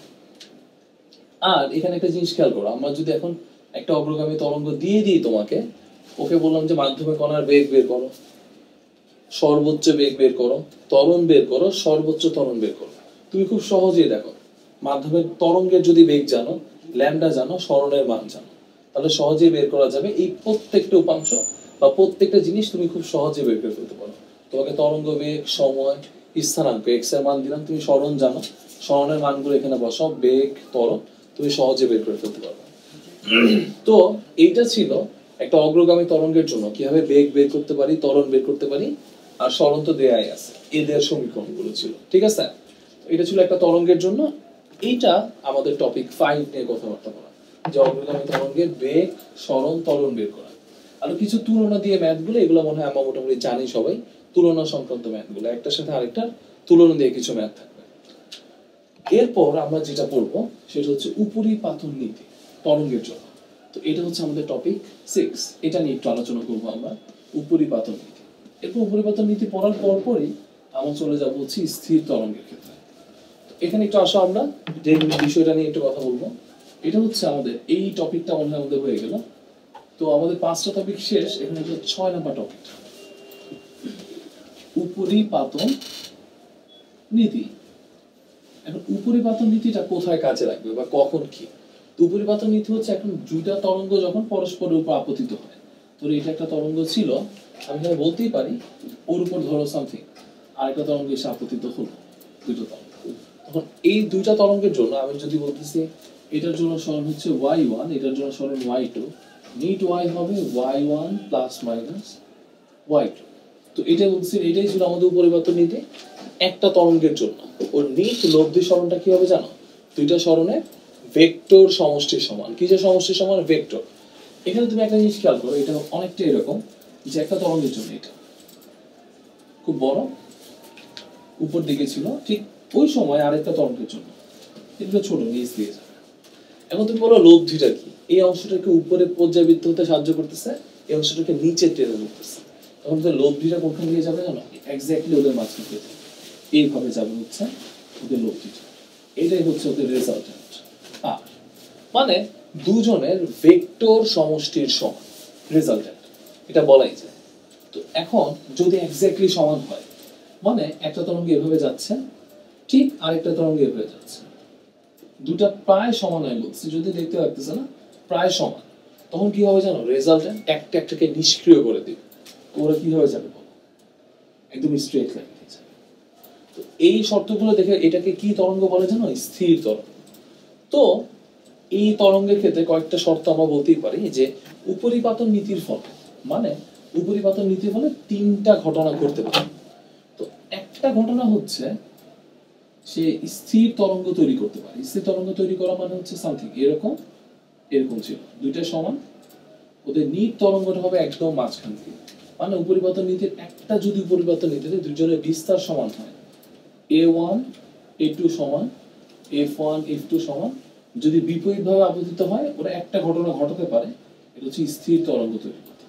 আর এখানে একটা জিনিস খেয়াল করো, আমরা যদি এখন একটা অগ্রগামী তরঙ্গ দিয়ে দিই তোমাকে, ওকে বললাম যে মাধ্যমে কণার বেগ বের করো, সর্বোচ্চ বেগ বের করো, ত্বরণ বের করো, সর্বোচ্চ ত্বরণ বের করো, তুমি খুব সহজেই দেখো মাধ্যমের তরঙ্গের যদি বেগ জানো, ল্যামডা জানো, সরণের মান জানো, তাহলে সহজেই বের করা যাবে এই প্রত্যেকটা উপাংশ বা প্রত্যেকটা জিনিস তুমি খুব সহজে বের করে ফেলতে পারো। তোমাকে তরঙ্গ বেগ, সময়, স্থানাঙ্ক এক্স এর মান দিলাম, তুমি সরণ জানো, সরণের মানগুলো এখানে বসাও, বেগ, ত্বরণ তুমি সহজে বের করে ফেলতে পারবে। তো এইটা ছিল একটা অগ্রগামী তরঙ্গের জন্য কিভাবে বেগ বের করতে পারি, ত্বরণ বের করতে পারি, আর সরণ তো দেয়াই আছে, এদের সমীকরণগুলো ছিল। ঠিক আছে, এটা ছিল একটা তরঙ্গের জন্য। এইটা আমাদের টপিক 5 নিয়ে কথাবার্তা বলা, যে অগ্রগামী তরঙ্গের বেগ, সরণ, ত্বরণ বের করা। আর কিছু তুলনা দিয়ে ম্যাথগুলো, এগুলো মনে হয় আমরা মোটামুটি জানি সবাই, তুলনা সংক্রান্ত ম্যাথগুলো, একটার সাথে আরেকটার তুলনা দিয়ে কিছু ম্যাথ থাকবে। এরপর আমরা যেটা পড়বো সেটা হচ্ছে উপরিপাতন নীতি তরঙ্গের জন্য। তো এটা হচ্ছে আমাদের টপিক 6, এটা নিয়ে একটু আলোচনা করবো আমরা, উপরিপাতন নীতি। এরপর উপরিপাতন নীতি পড়ার পরপরই আমরা চলে যাবো হচ্ছে স্থির তরঙ্গের ক্ষেত্রে। এখানে একটু আসো আমরা যে বিষয়টা নিয়ে একটু কথা বলবো, এটা হচ্ছে আমাদের এই টপিকটা আমাদের হয়ে গেল। তো আমাদের 5টা টপিক শেষ, এখানে হচ্ছে 6 নাম্বার টপিক, উপরিপাতন নীতি। এখন উপরিপাতন নীতিটা কোথায় কাজে লাগবে বা কখন কি? উপরিপাতন নীতি হচ্ছে এখন দুইটা তরঙ্গ যখন পরস্পরের উপর আপতিত হয়, তো এটা একটা তরঙ্গ ছিল, আমি এখানে বলতেই পারি ওর উপর ধরো সামথিং আরেকটা তরঙ্গ এসে আপতিত হলো, দুটো তরঙ্গ। তখন এই দুইটা তরঙ্গের জন্য আমি যদি বলতেছি এটার জন্য সরণ হচ্ছে y1, এটার জন্য সরণ y2, নিট y হবে y1 প্লাস মাইনাস y2। তো এটা বলছি, এটাই ছিল আমাদের উপরিপাতন নীতি একটা তরঙ্গের জন্য। ওর নিট লব্ধি সরণটা কি হবে জানো? দুইটা সরণের ভেক্টর সমষ্টির সমান। কিসের সমষ্টির সমান? ভেক্টর। এখানে তুমি একটা জিনিস খেয়াল করো, এটা অনেকটা এরকম যে একটা তরঙ্গের জন্য এটা খুব বড় উপর দিকে ছিল, ঠিক ওই সময় আরেকটা তরঙ্গের জন্য এটা ছোট নিচ দিয়ে যাবে। এখন তুমি বলো লব্ধিটা কি? এই অংশটাকে উপরে পর্যাবৃত্ত হতে সাহায্য করতেছে, এই অংশটাকে নিচে টেনে ধরতেছে। তখন তো লব্ধিটা কোনখান দিয়ে যাবে জানো? এক্স্যাক্টলি ওদের মাঝখান দিয়ে যাবে, এইভাবে যাবে হচ্ছে ওদের লব্ধিটা। এটাই হচ্ছে ওদের রেজাল্টেন্ট। আর মানে দুজনের ভেক্টর সমষ্টির সমান রেজাল্টেন্ট, এটা বলাই যায়। তো এখন যদি এক্স্যাক্টলি সমান হয়, মানে একটা তরঙ্গ এভাবে যাচ্ছে, ঠিক আরেকটা তরঙ্গ এভাবে যাচ্ছে, দুটা প্রায় সমান হয় বলছি, যদি দেখতে পাচ্ছেন না প্রায় সমান, তখন কি হবে জানো? রেজাল্টেন্ট একটা একটাকে নিষ্ক্রিয় করে দিবে, ওরা কি হয়ে যাবে বলো? একদম স্ট্রেট লাইন দিয়ে যাবে। তো এই শর্তগুলো দেখে এটাকে কি তরঙ্গ বলে জানো? স্থির তরঙ্গ। তো এই তরঙ্গের ক্ষেত্রে কয়েকটা শর্ত আমরা বলতেই পারি, যে উপরিপাতন নীতির ফলে, মানে উপরিপাতন নীতি হলে তিনটা ঘটনা ঘটতে পারে। তো একটা ঘটনা হচ্ছে সে স্থির তরঙ্গ তৈরি করতে পারে। স্থির তরঙ্গ তৈরি করা মানে হচ্ছে সামথিং এরকম এরকম ছিল, দুইটা সমান, ওদের নিট তরঙ্গটা হবে একদম মাঝখান দিয়ে। মানে উপরিপাতন নীতির একটা যদি উপরিপাতন নীতিতে দুজনের বিস্তার সমান হয়, A1 A2 সমান, F1 F2 সমান, যদি বিপরীতভাবে আপতিত হয় ওরা একটা ঘটনা ঘটাতে পারে, এটা হচ্ছে স্থির তরঙ্গ তৈরি করতে।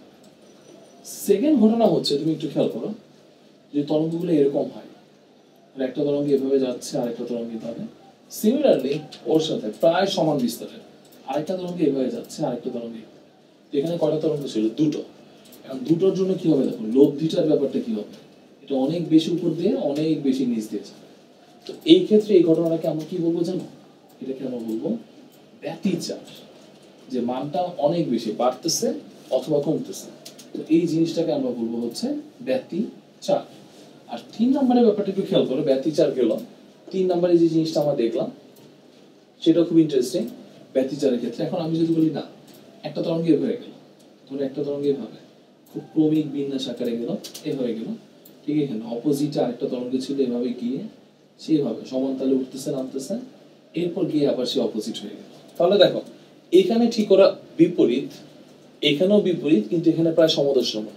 সেকেন্ড ঘটনা হচ্ছে, তুমি একটু খেয়াল করো, যে তরঙ্গগুলো এরকম হয়, একটা তরঙ্গ এভাবে যাচ্ছে আরেকটা তরঙ্গ এভাবে, সিমিলারলি ওর সাথে প্রায় সমান বিস্তারের আরেকটা তরঙ্গ এভাবে যাচ্ছে আরেকটা তরঙ্গ। এখানে কয়টা তরঙ্গ ছিল? দুটো। এখন দুটোর জন্য কি হবে দেখো, লব্ধিটার ব্যাপারটা কি হবে, এটা অনেক বেশি উপর দিয়ে অনেক বেশি নিচ দিয়ে যাবে। তো এই ক্ষেত্রে এই ঘটনাটাকে আমরা কি বলবো জানো? এটাকে আমরা বলবো ব্যতিচার, যে মানটা অনেক বেশি বাড়তেছে অথবা কমতেছে। তো এই জিনিসটাকে আমরা বলবো হচ্ছে ব্যতিচার। আর 3 নম্বরের ব্যাপারটা একটু খেয়াল করো, ব্যতিচার গেল, 3 নম্বরে যে জিনিসটা আমরা দেখলাম সেটা খুব ইন্টারেস্টিং ব্যতিচারের ক্ষেত্রে। এখন আমি যদি বলি না, একটা তরঙ্গ এভাবে গেল, ধরো একটা তরঙ্গ এভাবে খুব ক্রমিক বিন্যাস আকারে গেল, এ হয়ে গেল, ঠিক এখানে অপোজিটে আরেকটা তরঙ্গ ছিল এভাবে গিয়ে সেভাবে সমানতালে উঠতেছে নামতেছে, এরপর গিয়ে আবার সে অপোজিট হয়ে গেল। তাহলে দেখো এখানে ঠিক ওরা বিপরীত, এখানেও বিপরীত, কিন্তু এখানে প্রায় সমদর্শন,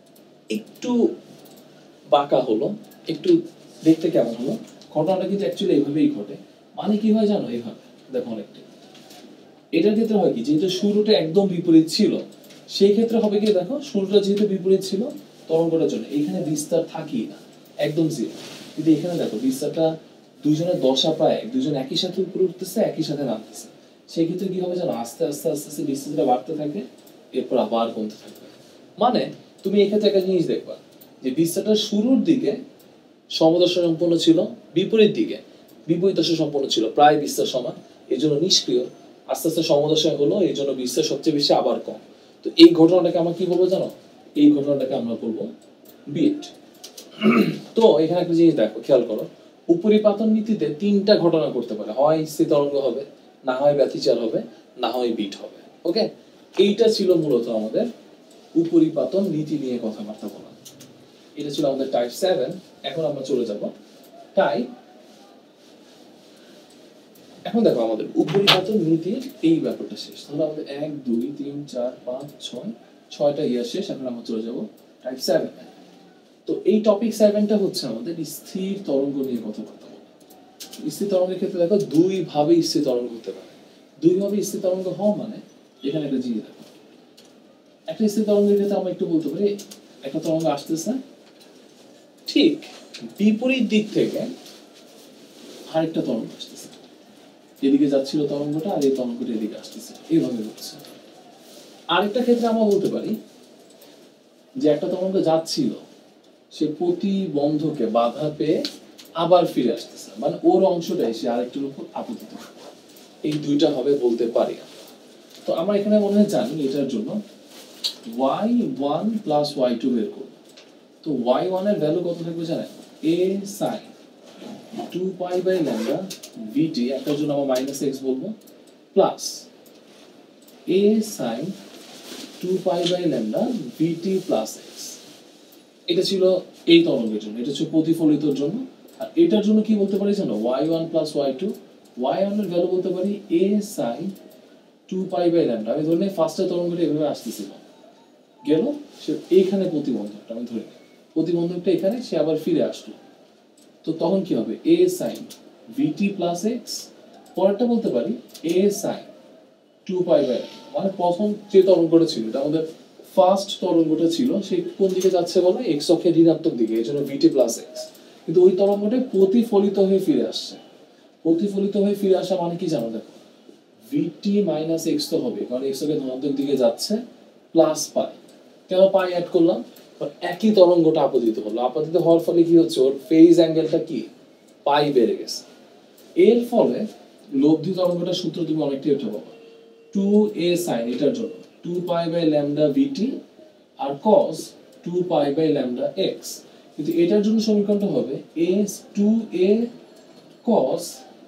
একটু বাঁকা হলো, একটু দেখতে কেমন হলো, ঘটনাটা কিন্তু অ্যাকচুয়ালি এইভাবেই ঘটে। মানে কি হয় জানো, এইভাবে দেখো অনেকটা। এটার ক্ষেত্রে হয় কি, যেহেতু শুরুটা একদম বিপরীত ছিল, সেই ক্ষেত্রে হবে কি দেখো, শুরুটা যেহেতু বিপরীত ছিল তরঙ্গটার জন্য এখানে বিস্তার থাকি না, একদম জিরো। কিন্তু এখানে দেখো বিস্তারটা দুইজনের দশা প্রায় দুইজন একই সাথে উপরে উঠতেছে একই সাথে নামতেছে, সেই ক্ষেত্রে কি হবে জানো, আস্তে আস্তে আস্তে আস্তে বিস্তারটা বাড়তে থাকে, এরপর আবার কমতে থাকবে। মানে তুমি এক্ষেত্রে একটা জিনিস দেখবা, যে বিস্তারটা শুরুর দিকে সমদশা সম্পন্ন ছিল, বিপরীত দিকে বিপরীত দশা সম্পন্ন ছিল, প্রায় বিস্তার সমান, এই জন্য নিষ্ক্রিয়। আস্তে আস্তে সমদশা হলো, এই জন্য বিস্তার সবচেয়ে বেশি আবার কম। তো এই ঘটনাটাকে আমরা কি বলবো জানো, এই ঘটনাটাকে আমরা বলবো বিট। তো এখানে একটা জিনিস দেখো, খেয়াল করো, উপরিপাতন নীতিতে 3টা ঘটনা করতে পারে, হয় স্থির তরঙ্গ হবে, না হয় ব্যতিচার হবে, না হয় বিট হবে। ওকে, এইটা ছিল মূলত আমাদের উপরিপাতন নীতি নিয়ে কথাবার্তা বলা। এটা ছিল আমাদের টাইপ 7। এখন আমরা চলে যাব টাইপ, এখন দেখো আমাদের উপরিপাতন নীতির এই ব্যাপারটা শেষ। তাহলে আমাদের 1 2 3 4 5 6 6টা ইয়ার শেষ। এখন আমরা চলে যাব টাইপ 7। তো এই টপিক 7টা হচ্ছে আমাদের স্থির তরঙ্গ নিয়ে কথাবার্তা বলা। স্থির তরঙ্গের ক্ষেত্রে দেখো দুই ভাবে স্থির তরঙ্গ হতে পারে। দুই ভাবে স্থির তরঙ্গ হওয়া মানে এখানে একটা জিনিস দেখো, একটা স্থির তরঙ্গের ক্ষেত্রে আমরা একটু বলতে পারি, একটা তরঙ্গ আসতেছে, ঠিক বিপরীত দিক থেকে আরেকটা তরঙ্গ আসতেছে, এদিকে যাচ্ছিল তরঙ্গটা আর এই তরঙ্গটা এদিকে আসতেছে, এইভাবে হচ্ছে। আরেকটা ক্ষেত্রে আমরা বলতে পারি যে একটা তরঙ্গ যাচ্ছিল, সে প্রতিবন্ধকে বাধা পেয়ে আবার ফিরে আসতেছে, মানে ওর অংশটা এসে আরেকটার উপর আপতিত। এই দুইটা হবে বলতে পারি। তো আমরা এখানে মনে হয় জানি এটার জন্য y1 প্লাস y2 বের করব। তো y1 এর ভ্যালু কত থাকবে জানেন, a sin 2 pi by lambda vt, একটার জন্য আমরা মাইনাস x বলবো, plus a sin 2 pi by lambda vt plus x। এটা ছিল এই তরঙ্গের জন্য, এটা ছিল প্রতিফলিতর জন্য। আর এটার জন্য কি বলতে পারি জানো, y1 প্লাস y2, y1 এর ভ্যালু বলতে পারি a sin 2 pi by lambda. আমি ধরে নিই ফার্স্টের তরঙ্গটা এভাবে আসতেছিল, গেল, সে এইখানে প্রতিবন্ধকটা আমি ধরে নিই, প্রতিবন্ধকটা এখানে, সে আবার ফিরে আসলো, তো তখন কি হবে, a sin vt plus x। পরেরটা বলতে পারি a sin 2 পাই বাই, মানে প্রথম যে তরঙ্গটা ছিল এটা আমাদের ফার্স্ট তরঙ্গটা ছিল, সে কোন দিকে যাচ্ছে বলো, x অক্ষের ঋণাত্মক দিকে, এই জন্য vt প্লাস x। কিন্তু ওই তরঙ্গটা প্রতিফলিত হয়ে ফিরে আসছে, প্রতিফলিত হয়ে ফিরে আসা মানে কি জানো, দেখো vt মাইনাস x তো হবে, কারণ x অক্ষের ধনাত্মক দিকে যাচ্ছে, প্লাস পাই। কেন পাই অ্যাড করলাম, একই তরঙ্গটা আপতিত হলো, আপতিত হওয়ার ফলে কি হচ্ছে, ওর ফেজ অ্যাঙ্গেলটা কি পাই বেড়ে গেছে। এর ফলে লব্ধি তরঙ্গটার সূত্র তুমি অনেকটাই উঠে পাবা, 2a sin, এটার জন্য 2 পাই বাই ল্যামডা vt আর cos 2 pi by lambda x। কিন্তু এটার জন্য সমীকরণটা হবে a 2a cos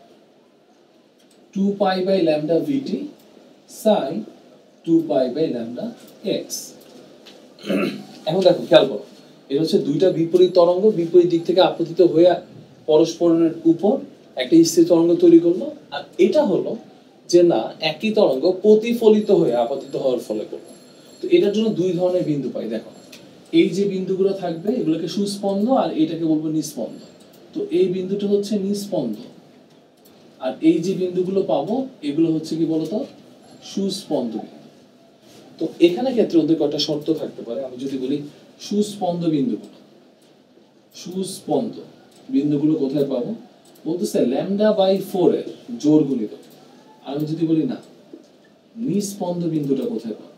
2 pi by lambda vt sin 2 pi by lambda x। এখন দেখো খেয়াল করো, এটা হচ্ছে দুইটা বিপরীত তরঙ্গ বিপরীত দিক থেকে আপতিত হয়ে পরস্পরের উপর একটা স্থির তরঙ্গ তৈরি করলো, আর এটা হলো যে না একই তরঙ্গ প্রতিফলিত হয়ে আপতিত হওয়ার ফলে করলো। তো এটার জন্য দুই ধরনের বিন্দু পাই। দেখো এই যে বিন্দুগুলো থাকবে এগুলোকে সুস্পন্দ, আর এটাকে বলবো নিস্পন্দ। তো এই বিন্দুটা হচ্ছে নিস্পন্দ, আর এই যে বিন্দুগুলো পাবো এগুলো হচ্ছে কি বলতো সুস্পন্দ বিন্দু। তো এখানে ক্ষেত্রে ওদের কয়েকটা শর্ত থাকতে পারে। আমি যদি বলি সুস্পন্দ বিন্দুগুলো, সুস্পন্দ বিন্দুগুলো কোথায় পাবো, বলতেছে λ/4 এর জোড় গুণিত। আর আমি যদি বলি না নিস্পন্দ বিন্দুটা কোথায় পাবো,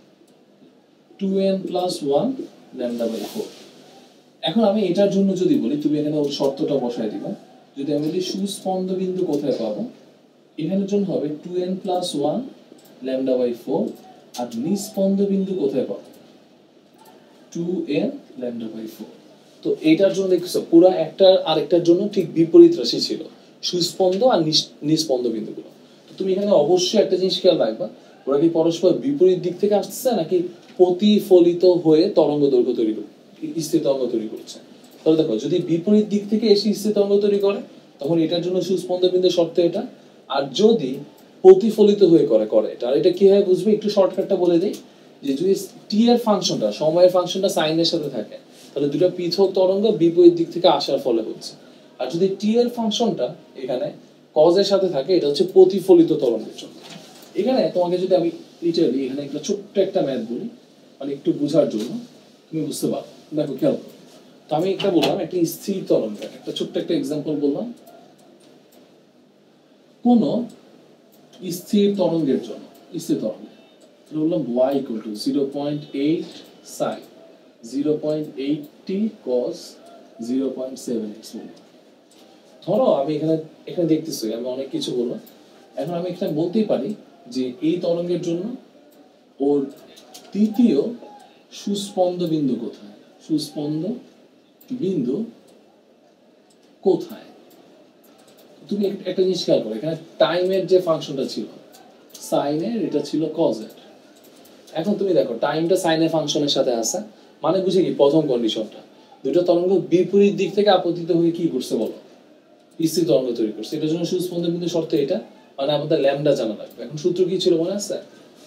2n + 1 λ/4। এখন আমি এটার জন্য যদি বলি, তুমি এখানে ওর শর্তটা বসায় দিবা। যদি আমি বলি সুস্পন্দ বিন্দু কোথায় পাবো, এখানের জন্য হবে 2n + 1 λ/4, আর নিস্পন্দ বিন্দু কোথায় পাবো, 2n λ/4। তো এটার জন্য দেখছো পুরো একটা আরেকটার জন্য ঠিক বিপরীত রাশি ছিল, সুস্পন্দ আর নিস্পন্দ বিন্দুগুলো। তো তুমি এখানে অবশ্যই একটা জিনিস খেয়াল রাখবা, ওরা কি পরস্পর বিপরীত দিক থেকে আসছে নাকি প্রতিফলিত হয়ে তরঙ্গ দৈর্ঘ্য তৈরি করে স্থির তরঙ্গ তৈরি করছে। তাহলে দেখো যদি বিপরীত দিক থেকে এসে স্থির তরঙ্গ তৈরি করে তখন এটার জন্য সুস্পন্দ বিন্দু শর্ত এটা, আর যদি প্রতিফলিত হয়ে করে এটা। আর এটা কিভাবে বুঝবে, একটু শর্টকাটটা বলে দিই, যে যদি টি এর ফাংশনটা সময়ের ফাংশনটা সাইনের সাথে থাকে তাহলে দুটো পৃথক তরঙ্গ বিপরীত দিক থেকে আসার ফলে হচ্ছে। আর যদি টি এর ফাংশনটা এখানে কজের সাথে থাকে এটা হচ্ছে প্রতিফলিত তরঙ্গের জন্য। এখানে তোমাকে যদি আমি লিটারালি এখানে একটা ছোট্ট একটা ম্যাথ বলি, মানে একটু বোঝার জন্য তুমি বুঝতে পারো। দেখো খেয়াল করো, তো আমি একটা বললাম একটা স্থির তরঙ্গ, একটা ছোট্ট একটা এক্সাম্পল বললাম। কোন স্থির তরঙ্গের জন্য, স্থির তরঙ্গে বললাম y = 0.8 sin 0.80 cos 0.7x। ধরো আমি এখানে দেখতেছি আমি অনেক কিছু বললাম। এখন আমি এখানে বলতেই পারি যে এই তরঙ্গের জন্য ওর তৃতীয় সুস্পন্দ বিন্দু কোথায়, সুস্পন্দ বিন্দু কোথায়। তুমি একটা জিনিস খেয়াল করো, এখানে টাইমের যে ফাংশনটা ছিল সাইনের, এটা ছিল কজের। এখন তুমি দেখো টাইমটা সাইনের ফাংশনের সাথে আছে, মানে বুঝে কি প্রথম কন্ডিশনটা দুটো তরঙ্গ বিপরীত দিক থেকে আপতিত হয়ে কি করছে বলো, স্থির তরঙ্গ তৈরি করছে। এটার জন্য সুস্পন্দ বিন্দু শর্ত এটা, মানে আমাদের ল্যামডা জানা লাগবে। এখন সূত্র কি ছিল মনে আছে,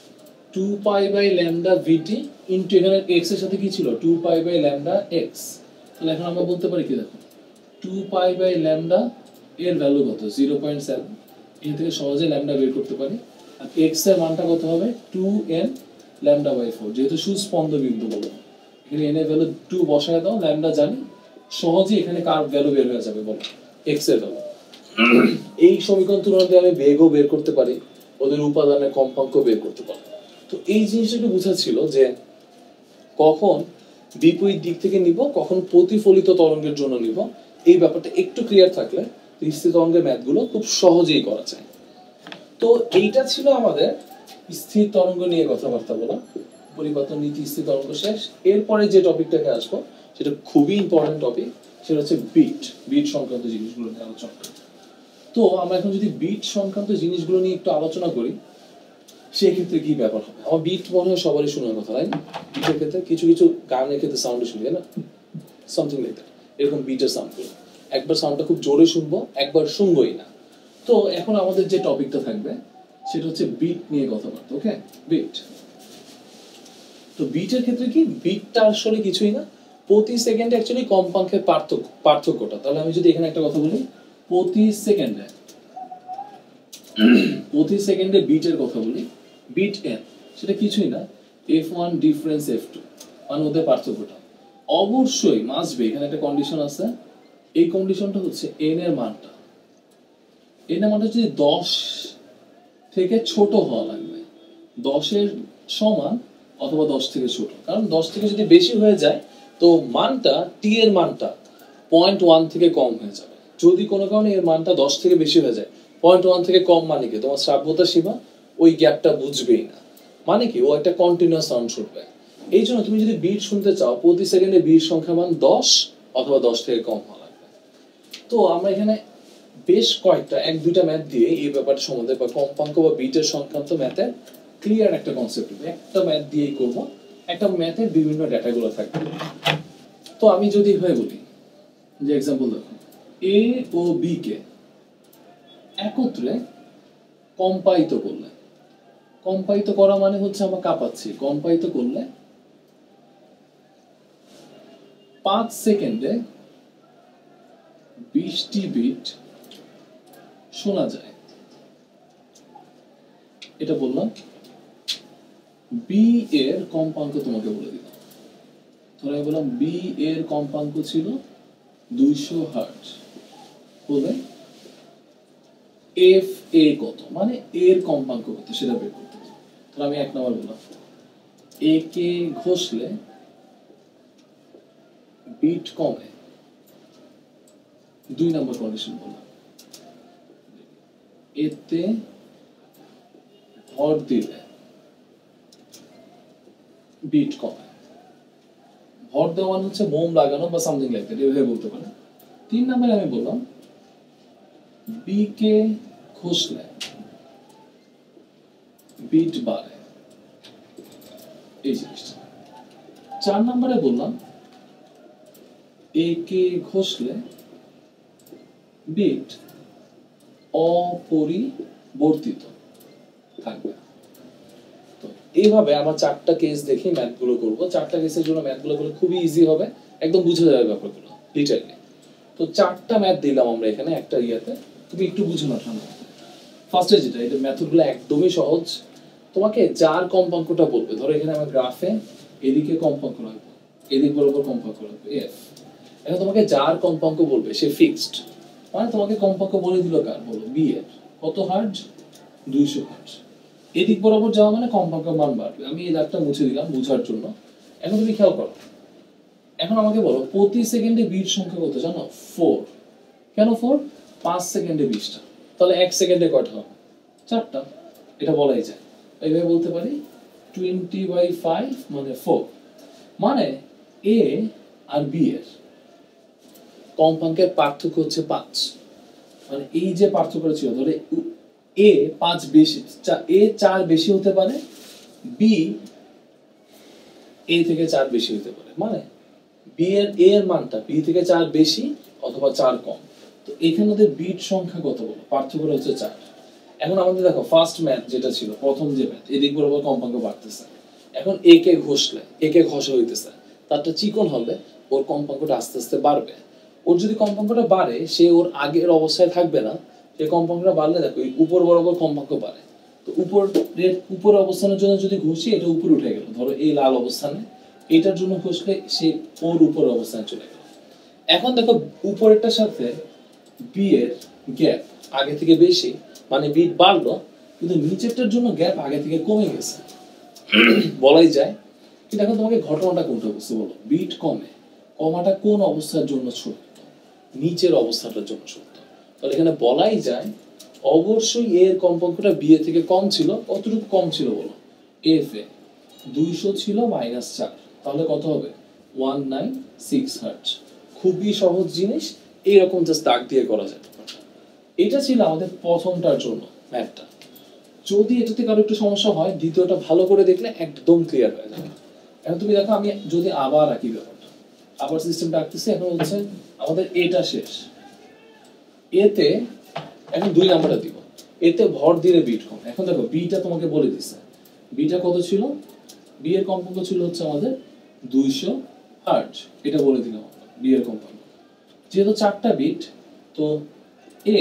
2π/λvt ইনটু এখানে x এর সাথে কি ছিল 2π/λx। তাহলে এখন আমরা বলতে পারি কি, দেখো 2π/λ এর ভ্যালু কত 0.7, এখান থেকে সহজে ল্যামডা বের করতে পারি। আর x এর মানটা কত হবে 2n λ/4, যেহেতু সুস্পন্দ বিন্দু বলো এখানে n এর ভ্যালু 2 বসায় দাও, ল্যামডা জানি, সহজে এখানে কার ভ্যালু বের হয়ে যাবে বলো, x এর ভ্যালু। এই সমীকরণ তুলনা দিয়ে আমি বেগও বের করতে পারি, ওদের উপাদানের কম্পাঙ্ক বের করতে পারি। তো এই জিনিসটাকে বোঝাচ্ছিল যে কখন বিপরীত দিক থেকে নিব, কখন প্রতিফলিত তরঙ্গের জন্য নিব, এই ব্যাপারটা একটু ক্লিয়ার থাকলে স্থির তরঙ্গের ম্যাথগুলো খুব সহজেই করা যায়। তো এইটা ছিল আমাদের স্থির তরঙ্গ নিয়ে কথাবার্তা বলা, পরিবর্তন নীতি স্থির তরঙ্গ শেষ। এরপরে যে টপিকটাকে আসবো সেটা খুবই ইম্পর্টেন্ট টপিক, সেটা হচ্ছে বিট সংক্রান্ত জিনিসগুলো নিয়ে আলোচনা করি। তো আমরা এখন যদি বিট সংক্রান্ত জিনিসগুলো নিয়ে একটু আলোচনা করি সেক্ষেত্রে কি ব্যাপার হবে। আমার বিট মনে হয় সবারই শোনার কথা, তাই না? বিটের ক্ষেত্রে কিছু কিছু গানের ক্ষেত্রে সাউন্ড শুনি, তাই না, সামথিং লাইক দ্যাট, এরকম বিটের সাউন্ড করবো, একবার সাউন্ডটা খুব জোরে শুনবো, একবার শুনবোই না। তো এখন আমাদের যে টপিকটা থাকবে সেটা হচ্ছে বিট নিয়ে কথাবার্তা। Okay, beat. তো বিটের ক্ষেত্রে কি, বিটটা আসলে কিছুই না, প্রতি সেকেন্ডে অ্যাকচুয়ালি কম্পাঙ্কের পার্থক্যটা। তাহলে আমি যদি এখানে একটা কথা বলি, প্রতি সেকেন্ডে বিটের কথা বলি, বিট n, সেটা কিছুই না f1 ডিফারেন্স f2, মানে ওদের পার্থক্যটা। অবশ্যই মাস্ট বি, এখানে একটা কন্ডিশন আছে, এই কন্ডিশনটা হচ্ছে n এর মানটা যদি 10 থেকে ছোট হওয়া লাগবে, 10 এর সমান অথবা 10 থেকে ছোট। কারণ 10 থেকে যদি বেশি হয়ে যায় তো মানটা t এর মানটা 0.1 থেকে কম হয়ে যাবে। যদি কোনো কারণে এর মানটা 10 থেকে বেশি হয়ে যায়, 0.1 থেকে কম মানে কি, তোমার শ্রাব্যতা সীমা ওই গ্যাপটা বুঝবেই না, মানে কি ও একটা কন্টিনিউয়াস সাউন্ড শুনবে। এই জন্য তুমি যদি বিট শুনতে চাও প্রতি সেকেন্ডে বিট সংখ্যা মান 10 অথবা 10 থেকে কম হওয়া লাগবে। তো আমরা এখানে বেশ কয়েকটা 1-2টা ম্যাথ দিয়ে এই ব্যাপারটা সম্বন্ধে বা কম্পাঙ্ক বা বিটের সংক্রান্ত ম্যাথে ক্লিয়ার একটা কনসেপ্ট হবে, একটা ম্যাথ দিয়েই করবো, একটা ম্যাথের বিভিন্ন ডেটাগুলো থাকবে। তো আমি যদি এভাবে বলি যে এক্সাম্পল দেখো, এ ও বি কে একত্রে কম্পায়িত করলে, কম্পায়িত করা মানে হচ্ছে আমরা কাঁপাচ্ছি, কম্পায়িত করলে 5 সেকেন্ডে 20টি বিট শোনা যায়। এটা বললাম। বি এর কম্পাঙ্ক তোমাকে বলে দিলাম। ধরে আমি বললাম বি এর কম্পাঙ্ক ছিল 200 হার্টজ, বলে এফ এ কত, মানে এর কম্পাঙ্ক কত সেটা বের করতে হবে। তাহলে আমি 1 নম্বর বললাম, এ কে ঘষলে বিট কমে। 2 নম্বর কন্ডিশন বললাম, এতে ভর দিলে বিট কমে। ভর দেওয়া হচ্ছে মোম লাগানো বা সামথিং লাইক দ্যাট, এভাবে বলতে পারে। 3 নম্বরে আমি বললাম বি কে ঘষলে বিট বাড়ে, এই জিনিসটা। 4 নম্বরে বললাম এ কে ঘষলে বিট অপরিবর্তিত থাকবে। তো এইভাবে আমরা 4টা কেস দেখে ম্যাথগুলো করব। 4টা কেসের জন্য ম্যাথগুলো করলে খুবই ইজি হবে, একদম বুঝে যাবে ব্যাপারগুলো লিটারালি। তো 4টা ম্যাথ দিলাম আমরা এখানে একটা ইয়াতে, তুমি একটু বুঝো না ঠান্ডা। ফার্স্টে যেটা, এটা মেথডগুলো একদমই সহজ। তোমাকে যার কম্পাঙ্কটা বলবে, ধরো এখানে আমার গ্রাফে এদিকে কম্পাঙ্ক রাখবো, এদিক বরাবর কম্পাঙ্ক রাখবো এফ। এখন তোমাকে যার কম্পাঙ্ক বলবে সে ফিক্সড, মানে তোমাকে কম্পাঙ্ক বলে দিল কার, বলো বি এর কত হার্টজ, 200 হার্টজ। এদিক বরাবর যাওয়া মানে কম্পাঙ্ক মান বাড়বে। আমি এই দাগটা মুছে দিলাম বোঝার জন্য। এখন তুমি খেয়াল করো, এখন আমাকে বলো প্রতি সেকেন্ডে বিট সংখ্যা কত জানো? 4। কেন 4? 5 সেকেন্ডে 20টা, তাহলে 1 সেকেন্ডে কয়টা হবে? 4টা। এটা বলাই যায়। এইভাবে বলতে পারি 20/5 মানে 4। মানে এ আর বি এর কম্পাঙ্কের পার্থক্য হচ্ছে 5। মানে এই যে পার্থক্যটা ছিল, ধরে এ 5 বেশি, এ 4 বেশি হতে পারে, বি এ থেকে 4 বেশি হতে পারে। মানে বি এর এ এর মানটা বি থেকে 4 বেশি অথবা 4 কম। তো এখানে ওদের বিট সংখ্যা কত বলো? পার্থক্যটা হচ্ছে 4। এখন আমাদের দেখো ফার্স্ট ম্যাথ যেটা ছিল, প্রথম যে ম্যাথ, এদিক বরাবর কম্পাঙ্ক বাড়তেছে। এখন এ কে ঘষলে, এ কে ঘষা হইতেছে, তারটা চিকন হবে, ওর কম্পাঙ্কটা আস্তে আস্তে বাড়বে। ওর যদি কম্পাঙ্কটা বাড়ে, সে ওর আগের অবস্থায় থাকবে না। সে কম্পাঙ্কটা বাড়লে দেখো উপর বরাবর কম্পাঙ্ক বাড়ে। তো উপর অবস্থানের জন্য যদি ঘষি, এটা উপরে উঠে গেল, ধরো এই লাল অবস্থানে। এটার জন্য ঘষলে সে ওর উপর অবস্থানে চলে গেল। এখন দেখো উপরেরটার সাথে বি এর গ্যাপ আগে থেকে বেশি, মানে বিট বাড়লো, কিন্তু নিচেরটার জন্য গ্যাপ আগে থেকে কমে গেছে বলাই যায়। কিন্তু এখন তোমাকে ঘটনাটা কোনটা বুঝতে বলো? বিট কমে, কমাটা কোন অবস্থার জন্য সত্য? নিচের অবস্থাটার জন্য সত্য। তাহলে এখানে বলাই যায় অবশ্যই এর কম্পাঙ্কটা বি এর থেকে কম ছিল। কতটুকু কম ছিল বলো? এফ এ 200 ছিল -4, তাহলে কত হবে? 196 হার্টজ। খুবই সহজ জিনিস, এইরকম জাস্ট দাগ দিয়ে করা যায়। এটা ছিল আমাদের প্রথমটার জন্য ম্যাথটা। যদি এটাতে কারো একটু সমস্যা হয়, দ্বিতীয়টা ভালো করে দেখলে একদম ক্লিয়ার হয়ে যাবে। এখন তুমি দেখো, আমি যদি আবার আঁকি ব্যাপারটা, আবার সিস্টেমটা আঁকতেছি। এখন হচ্ছে আমাদের এটা শেষ, এতে এখন 2 নাম্বারটা দিব। এতে ভর দিলে বিট কম। এখন দেখো বিটা তোমাকে বলে দিছে, বিটা কত ছিল? বি এর কম্পাঙ্ক ছিল হচ্ছে আমাদের 200 হার্টজ। এটা বলে দিলাম বি এর কম্পাঙ্ক। যেহেতু 4টা বিট, তো এ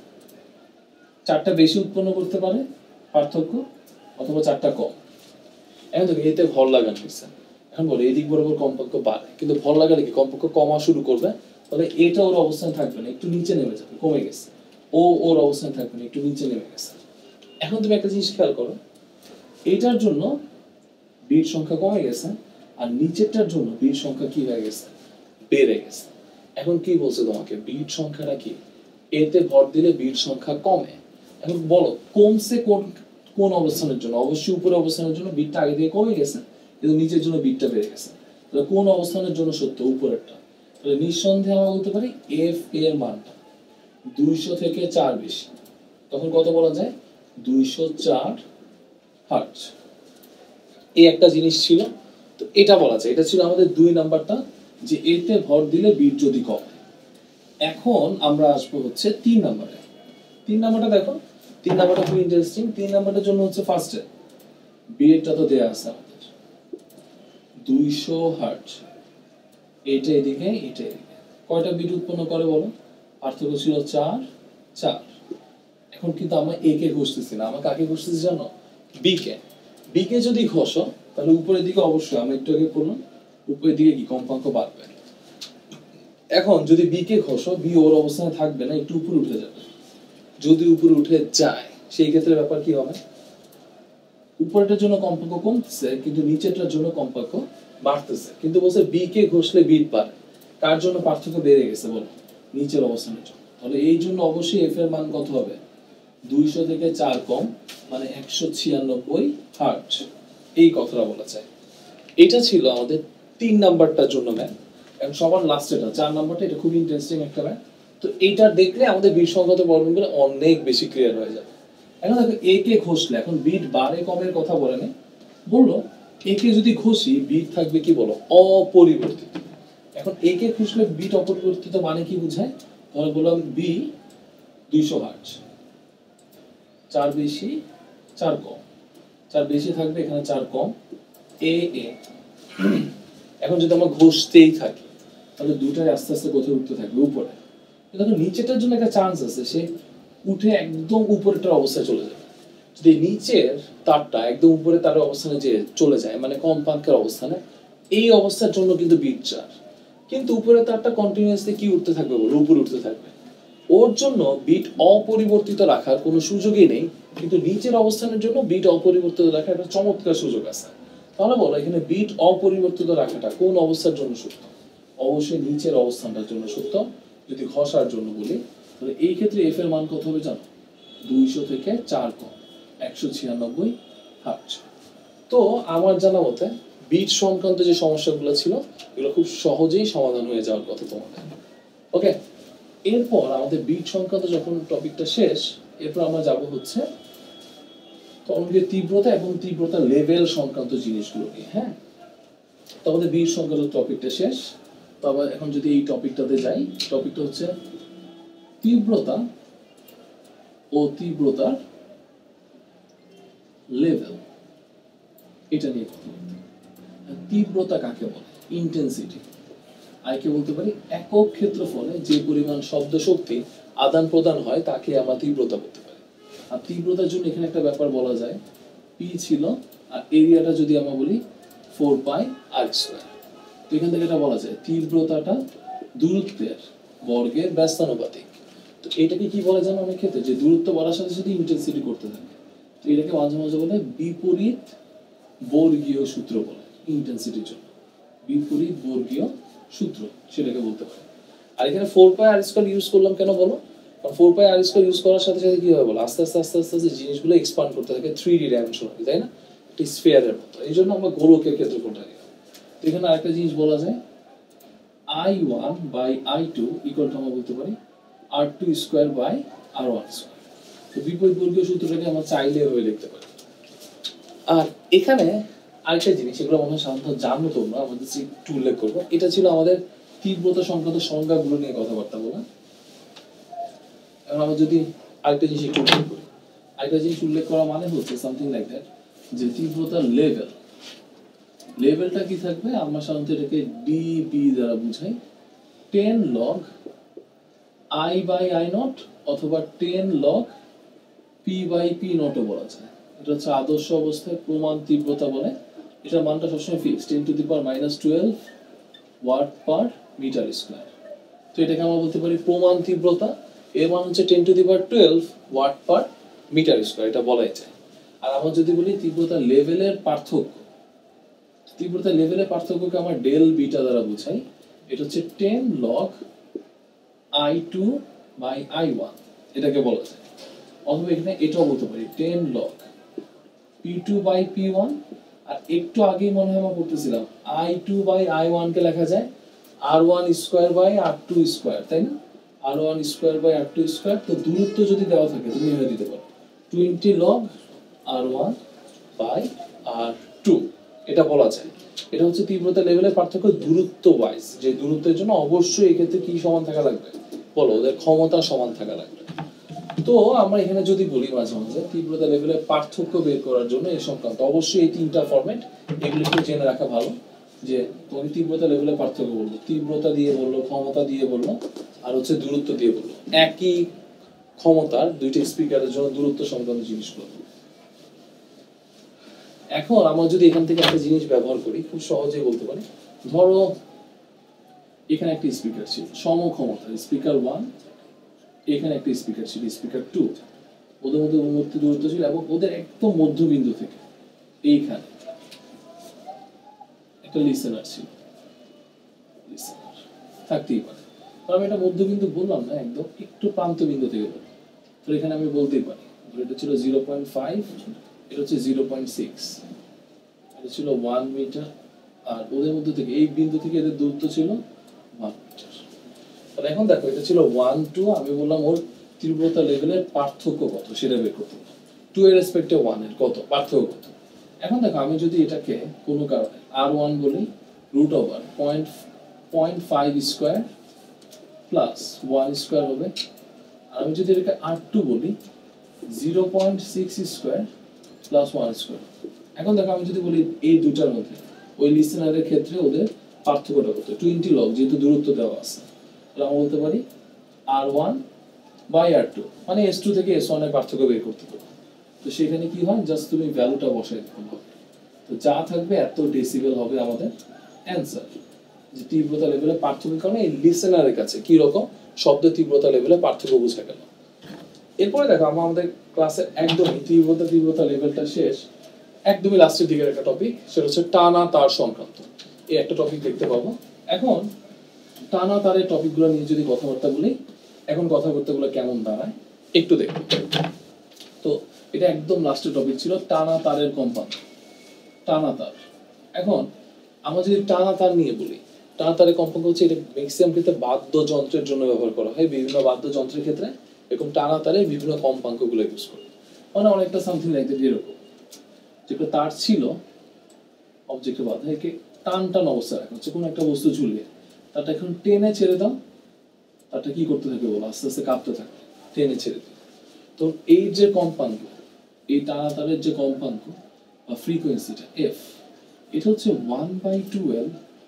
4টা বেশি উৎপন্ন করতে পারে পার্থক্য, অথবা 4টা কম। এখন দেখো এতে ভর লাগানো হয়েছে। এখন বলো এদিক বরাবর কম্পাঙ্ক বাড়ে, কিন্তু ভর লাগালে কি কম্পাঙ্ক কমা শুরু করবে? তাহলে এটা ওর অবস্থানে থাকবে না, একটু নিচে নেমে যাবে, কমে গেছে। ও ওর অবস্থানে থাকবে না, একটু নিচে নেমে গেছে। এখন তুমি একটা জিনিস খেয়াল করো, এইটার জন্য বিট সংখ্যা কমে গেছে, আর নিচেরটার জন্য বিট সংখ্যা কি হয়ে গেছে? বেড়ে গেছে। এখন কি বলছে তোমাকে? বিট সংখ্যাটা কি? এতে ভর দিলে বিট সংখ্যা কমে। এখন বলো কমছে কোন অবস্থানের জন্য? অবশ্যই উপরের অবস্থানের জন্য বিটটা আগে থেকে কমে গেছে, কিন্তু নিচের জন্য বিটটা বেড়ে গেছে। তাহলে কোন অবস্থানের জন্য সত্য? উপরেরটা। তাহলে নিঃসন্দেহে আমরা বলতে পারি এফ এর মানটা 200 থেকে 4 বেশি। তখন কত বলা যায়? 204 হার্টজ। এই একটা জিনিস ছিল। তো তো এটা বলা যায়, এটা ছিল আমাদের 2 নাম্বারটা, যে এতে ভর দিলে বিট যদি কমে। এখন আমরা আসবো হচ্ছে 3 নাম্বারে। 3 নাম্বারটা দেখো, 3 নাম্বারটা খুব ইন্টারেস্টিং। 3 নাম্বারটার জন্য হচ্ছে ফার্স্টে বিটটা তো দেয়া আছে আমাদের 200 হার্টজ, এটা এদিকে এটা এদিকে, কয়টা বিট উৎপন্ন করে বলো? পার্থক্য ছিল 4 4। এখন কিন্তু আমরা এ কে ঘষতেছি না, আমরা কাকে ঘষতেছি জানো? বি কে। বি কে যদি ঘষো তাহলে উপরের দিকে অবশ্যই, আমি একটু আগে বললাম উপরের দিকে কি কম্পাঙ্ক বাড়বে। এখন যদি বি কে ঘষো, বি ওর অবস্থানে থাকবে না, একটু উপরে উঠে যাবে। যদি উপরে উঠে যায় সেই ক্ষেত্রে ব্যাপার কি হবে? উপরেটার জন্য কম্পাঙ্ক কমতেছে কিন্তু নিচেরটার জন্য কম্পাঙ্ক বাড়তেছে। কিন্তু বলছে বি কে ঘষলে বিট বাড়ে, কার জন্য পার্থক্য বেড়ে গেছে বলো? নিচের অবস্থানের জন্য। তাহলে এই জন্য অবশ্যই এফ এর মান কত হবে? 200 থেকে 4 কম, মানে 196 হার্টজ, এই কথাটা বলা যায়। এটা ছিল আমাদের 3 নাম্বারটার জন্য ম্যাথ। এখন সবার লাস্টেটা 4 নাম্বারটা, এটা খুব ইন্টারেস্টিং একটা ম্যাথ। তো এইটা দেখলে আমাদের বিট সংক্রান্ত প্রবলেমগুলো অনেক বেশি ক্লিয়ার হয়ে যাবে। এখন দেখো এ কে ঘষলে, এখন বিট বাড়ে কমের কথা বলে না, বললো এ কে যদি ঘষি বিট থাকবে কি বলো? অপরিবর্তিত। এখন এ কে ঘষলে বিট অপরিবর্তিত মানে কি বোঝায়? ধরো বললাম বি 200 হার্টজ, 4 বেশি 4 কম, 4 বেশি থাকবে এখানে 4 কম, এ এ। এখন যদি আমরা ঘষতেই থাকি তাহলে দুটাই আস্তে আস্তে কোথায় উঠতে থাকবে? উপরে। কিন্তু নিচেটার জন্য একটা চান্স আছে, সে উঠে একদম উপরেটার অবস্থায় চলে যাবে। যদি নিচের তারটা একদম উপরে তার অবস্থানে যে চলে যায়, মানে কম্পাঙ্কের অবস্থানে, এই অবস্থার জন্য কিন্তু বিট 4। কিন্তু উপরে তারটা কন্টিনিউয়াসলি কি উঠতে থাকবে বলো? উপরে উঠতে থাকবে। ওর জন্য বিট অপরিবর্তিত রাখার কোনো সুযোগই নেই, কিন্তু নিচের অবস্থানের জন্য বিট অপরিবর্তিত রাখার একটা চমৎকার সুযোগ আছে। তাহলে বলো এখানে বিট অপরিবর্তিত রাখাটা কোন অবস্থার জন্য সত্য? অবশ্যই নিচের অবস্থানটার জন্য সত্য। যদি ঘষার জন্য বলি তাহলে এই ক্ষেত্রে এফ এর মান কত হবে জানো? 200 থেকে 4 কম, 196 হার্টজ। তো আমার জানা মতে বিট সংক্রান্ত যে সমস্যাগুলো ছিল এগুলো খুব সহজেই সমাধান হয়ে যাওয়ার কথা তোমাদের। ওকে, এরপর আমাদের বিট সংক্রান্ত যখন টপিকটা শেষ, এরপর আমরা যাব হচ্ছে তরঙ্গের তীব্রতা এবং তীব্রতা লেভেল সংক্রান্ত জিনিসগুলো নিয়ে। হ্যাঁ, তো আমাদের বিট সংক্রান্ত টপিকটা শেষ। তবে এখন যদি এই টপিকটাতে যাই, টপিকটা হচ্ছে তীব্রতা ও তীব্রতার লেভেল, এটা নিয়ে কথা বলতে। তীব্রতা কাকে বলে? ইন্টেন্সিটি। আইকে বলতে পারি একক ক্ষেত্রফলে যে পরিমাণ শব্দ শক্তি আদান প্রদান হয় তাকে আমরা তীব্রতা বলতে পারি। আর তীব্রতার জন্য এখানে একটা ব্যাপার বলা যায়, পি ছিল আর এরিয়াটা যদি আমরা বলি 4 পাই আর স্কয়ার। তো এখান থেকে এটা বলা যায় তীব্রতাটা দূরত্বের বর্গের ব্যস্তানুপাতিক। তো এটাকে কি বলা যায় অনেক ক্ষেত্রে, যে দূরত্ব বাড়ার সাথে সাথে ইন্টেন্সিটি করতে থাকে। তো এটাকে মাঝে মাঝে বলে বিপরীত বর্গীয় সূত্র বলে ইন্টেন্সিটির জন্য। বিপরীত বর্গীয় সূত্র সেটাকে বলতে পারে। আর এখানে 4 পাই আর স্কয়ার ইউজ করলাম কেন বলো? কারণ 4 পাই আর স্কয়ার ইউজ করার সাথে সাথে কি হবে বলো? আস্তে আস্তে আস্তে আস্তে আস্তে জিনিসগুলো এক্সপান্ড করতে থাকে 3D ডাইমেনশনালি, তাই না? একটা স্ফিয়ারের মতো। এই জন্য আমরা গোলকের ক্ষেত্রফলটা নিলাম। তো এখানে আরেকটা জিনিস বলা যায়, I1 by I2 equal to আমরা বলতে পারি R2 square by R1 square. তো বিপরীত বর্গীয় সূত্রটাকে আমরা চাইলে এভাবে লিখতে পারি। আর এখানে আরেকটা জিনিস, এগুলো মনে হয় সাধারণত জানো তোমরা, আমাদের একটু উল্লেখ করবো। এটা ছিল আমাদের তীব্রতা সংক্রান্ত সংজ্ঞাগুলো নিয়ে কথাবার্তা বলা। এখন আমরা যদি আরেকটা জিনিস একটু উল্লেখ করি, আরেকটা জিনিস উল্লেখ করা মানে হচ্ছে সামথিং লাইক দ্যাট, যে তীব্রতার লেভেল, লেভেলটা কি থাকবে? আমরা সাধারণত এটাকে ডিপি দ্বারা বুঝাই। 10 log I by I nought অথবা 10 লগ P বাই P নটও বলা যায়। এটা হচ্ছে আদর্শ অবস্থায় প্রমাণ তীব্রতা বলে। এটার মানটা সবসময় fixed, 10 to the power -12 watt per metre square. তো এটাকে আমরা বলতে পারি প্রমাণ তীব্রতা, এর মান হচ্ছে 10 to the power 12 watt per metre square, এটা বলাই যায়। আর আমরা যদি বলি তীব্রতা লেভেলের পার্থক্য, তীব্রতা লেভেলের পার্থক্যকে আমরা ডেল বিটা দ্বারা বুঝাই। এটা হচ্ছে 10 লগ I2 বাই I1, এটাকে বলা যায়। অথবা এখানে এটাও বলতে পারি 10 লগ P2 বাই P1। আর একটু আগেই মনে হয় আমরা পড়তেছিলাম I2 বাই I1 কে লেখা যায় R1 square by R2 square, তাই না? R1 square by R2 square. তো দূরত্ব যদি দেওয়া থাকে তুমি এভাবে দিতে পারো 20 লগ R1 বাই R2। এটা বলা যায়। এটা হচ্ছে তীব্রতা লেভেলের পার্থক্য দূরত্ব ওয়াইজ, যে দূরত্বের জন্য অবশ্যই এক্ষেত্রে কি সমান থাকা লাগবে, বলো, ওদের ক্ষমতা সমান থাকা লাগবে। তো আমরা এখানে যদি বলি মাঝে মাঝে তীব্রতা লেভেলের পার্থক্য বের করার জন্য এই সংক্রান্ত অবশ্যই এই তিনটা ফরম্যাট এগুলো একটু জেনে রাখা ভালো। যে তুমি তীব্রতা লেভেলের পার্থক্য বললো, তীব্রতা দিয়ে বললো, ক্ষমতা দিয়ে বললো, আর হচ্ছে দূরত্ব দিয়ে বললো। একই ক্ষমতার দুইটা স্পিকারের জন্য দূরত্ব সংক্রান্ত জিনিসগুলো। এখন আমরা যদি এখান থেকে একটা জিনিস ব্যবহার করি, খুব সহজেই বলতে পারি, ধরো এখানে একটা স্পিকার ছিল সমক্ষমতা, স্পিকার 1, এখানে একটা স্পিকার ছিল স্পিকার 2, ওদের মধ্যে উন্মুক্ত দূরত্ব ছিল এবং ওদের একদম মধ্যবিন্দু থেকে এইখানে একটা লিসেনার ছিল, লিসেনার থাকতেই পারে। আমি এটা মধ্যবিন্দু বললাম না, একদম একটু প্রান্ত বিন্দু থেকে বললাম। তো এখানে আমি বলতেই পারি এটা ছিল 0.5, এটা হচ্ছে 0.6, এটা ছিল 1 মিটার, আর ওদের মধ্যে থেকে এই বিন্দু থেকে এদের দূরত্ব ছিল 1 মিটার। তাহলে এখন দেখো এটা ছিল 1 2, আমি বললাম ওর তীব্রতা লেভেলের পার্থক্য কত সেটা বের করতে হবে। 2 এর রেসপেক্টে 1 এর কত পার্থক্য কত। এখন দেখো আমি যদি এটাকে কোনো কারণে r1 বলি √0.5 স্কয়ার প্লাস 1 স্কয়ার হবে, আর আমি যদি এটাকে r2 বলি 0.6 স্কয়ার প্লাস 1 স্কয়ার। এখন দেখো আমি যদি বলি এই দুটার মধ্যে ওই লিসেনারের ক্ষেত্রে ওদের পার্থক্যটা কত, 20 লগ, যেহেতু দূরত্ব দেওয়া আছে, তাহলে আমরা বলতে পারি r1 বাই r2, মানে s2 থেকে s1 এর পার্থক্য বের করতে হবে। তো সেখানে কি হয়, জাস্ট তুমি ভ্যালুটা বসাই দিতে হবে। তো যা থাকবে এত ডেসিবেল হবে আমাদের অ্যান্সার। যে তীব্রতা লেভেলের পার্থক্যের কারণে এই লিসেনারের কাছে কি রকম শব্দ তীব্রতা লেভেলের পার্থক্য বোঝা গেল। এরপরে দেখো আমরা আমাদের ক্লাসের একদমই তীব্রতা লেভেলটা শেষ, একদমই লাস্টের দিকের একটা টপিক, সেটা হচ্ছে টানা তার সংক্রান্ত। এই একটা টপিক দেখতে পাবো। এখন টানা তারের টপিকগুলো নিয়ে যদি কথাবার্তা বলি, এখন কথাবার্তাগুলো কেমন দাঁড়ায় একটু দেখব। তো এটা একদম লাস্টের টপিক ছিল টানা তারের কম্পাঙ্ক, টানা তার। এখন আমরা যদি টানা তার নিয়ে বলি, টানা তারের কম্পাঙ্ক হচ্ছে, এটা ম্যাক্সিমাম ক্ষেত্রে বাদ্যযন্ত্রের জন্য ব্যবহার করা হয়। বিভিন্ন বাদ্যযন্ত্রের ক্ষেত্রে এরকম টানা তারের বিভিন্ন কম্পাঙ্কগুলো ইউজ করে, মানে অনেকটা সামথিং লাইক দ্যাট। এরকম যেটা তার ছিল অবজেক্টে বাঁধা, একে টান টান অবস্থা রাখা হচ্ছে কোনো একটা বস্তু ঝুলিয়ে, তারটা এখন টেনে ছেড়ে দাও, তারটা কি করতে থাকবে বলো, আস্তে আস্তে কাঁপতে থাকবে, টেনে ছেড়ে দিও। তো এই যে কম্পাঙ্ক, এই টানা তারের যে কম্পাঙ্ক বা ফ্রিকোয়েন্সিটা এফ, এটা হচ্ছে 1/12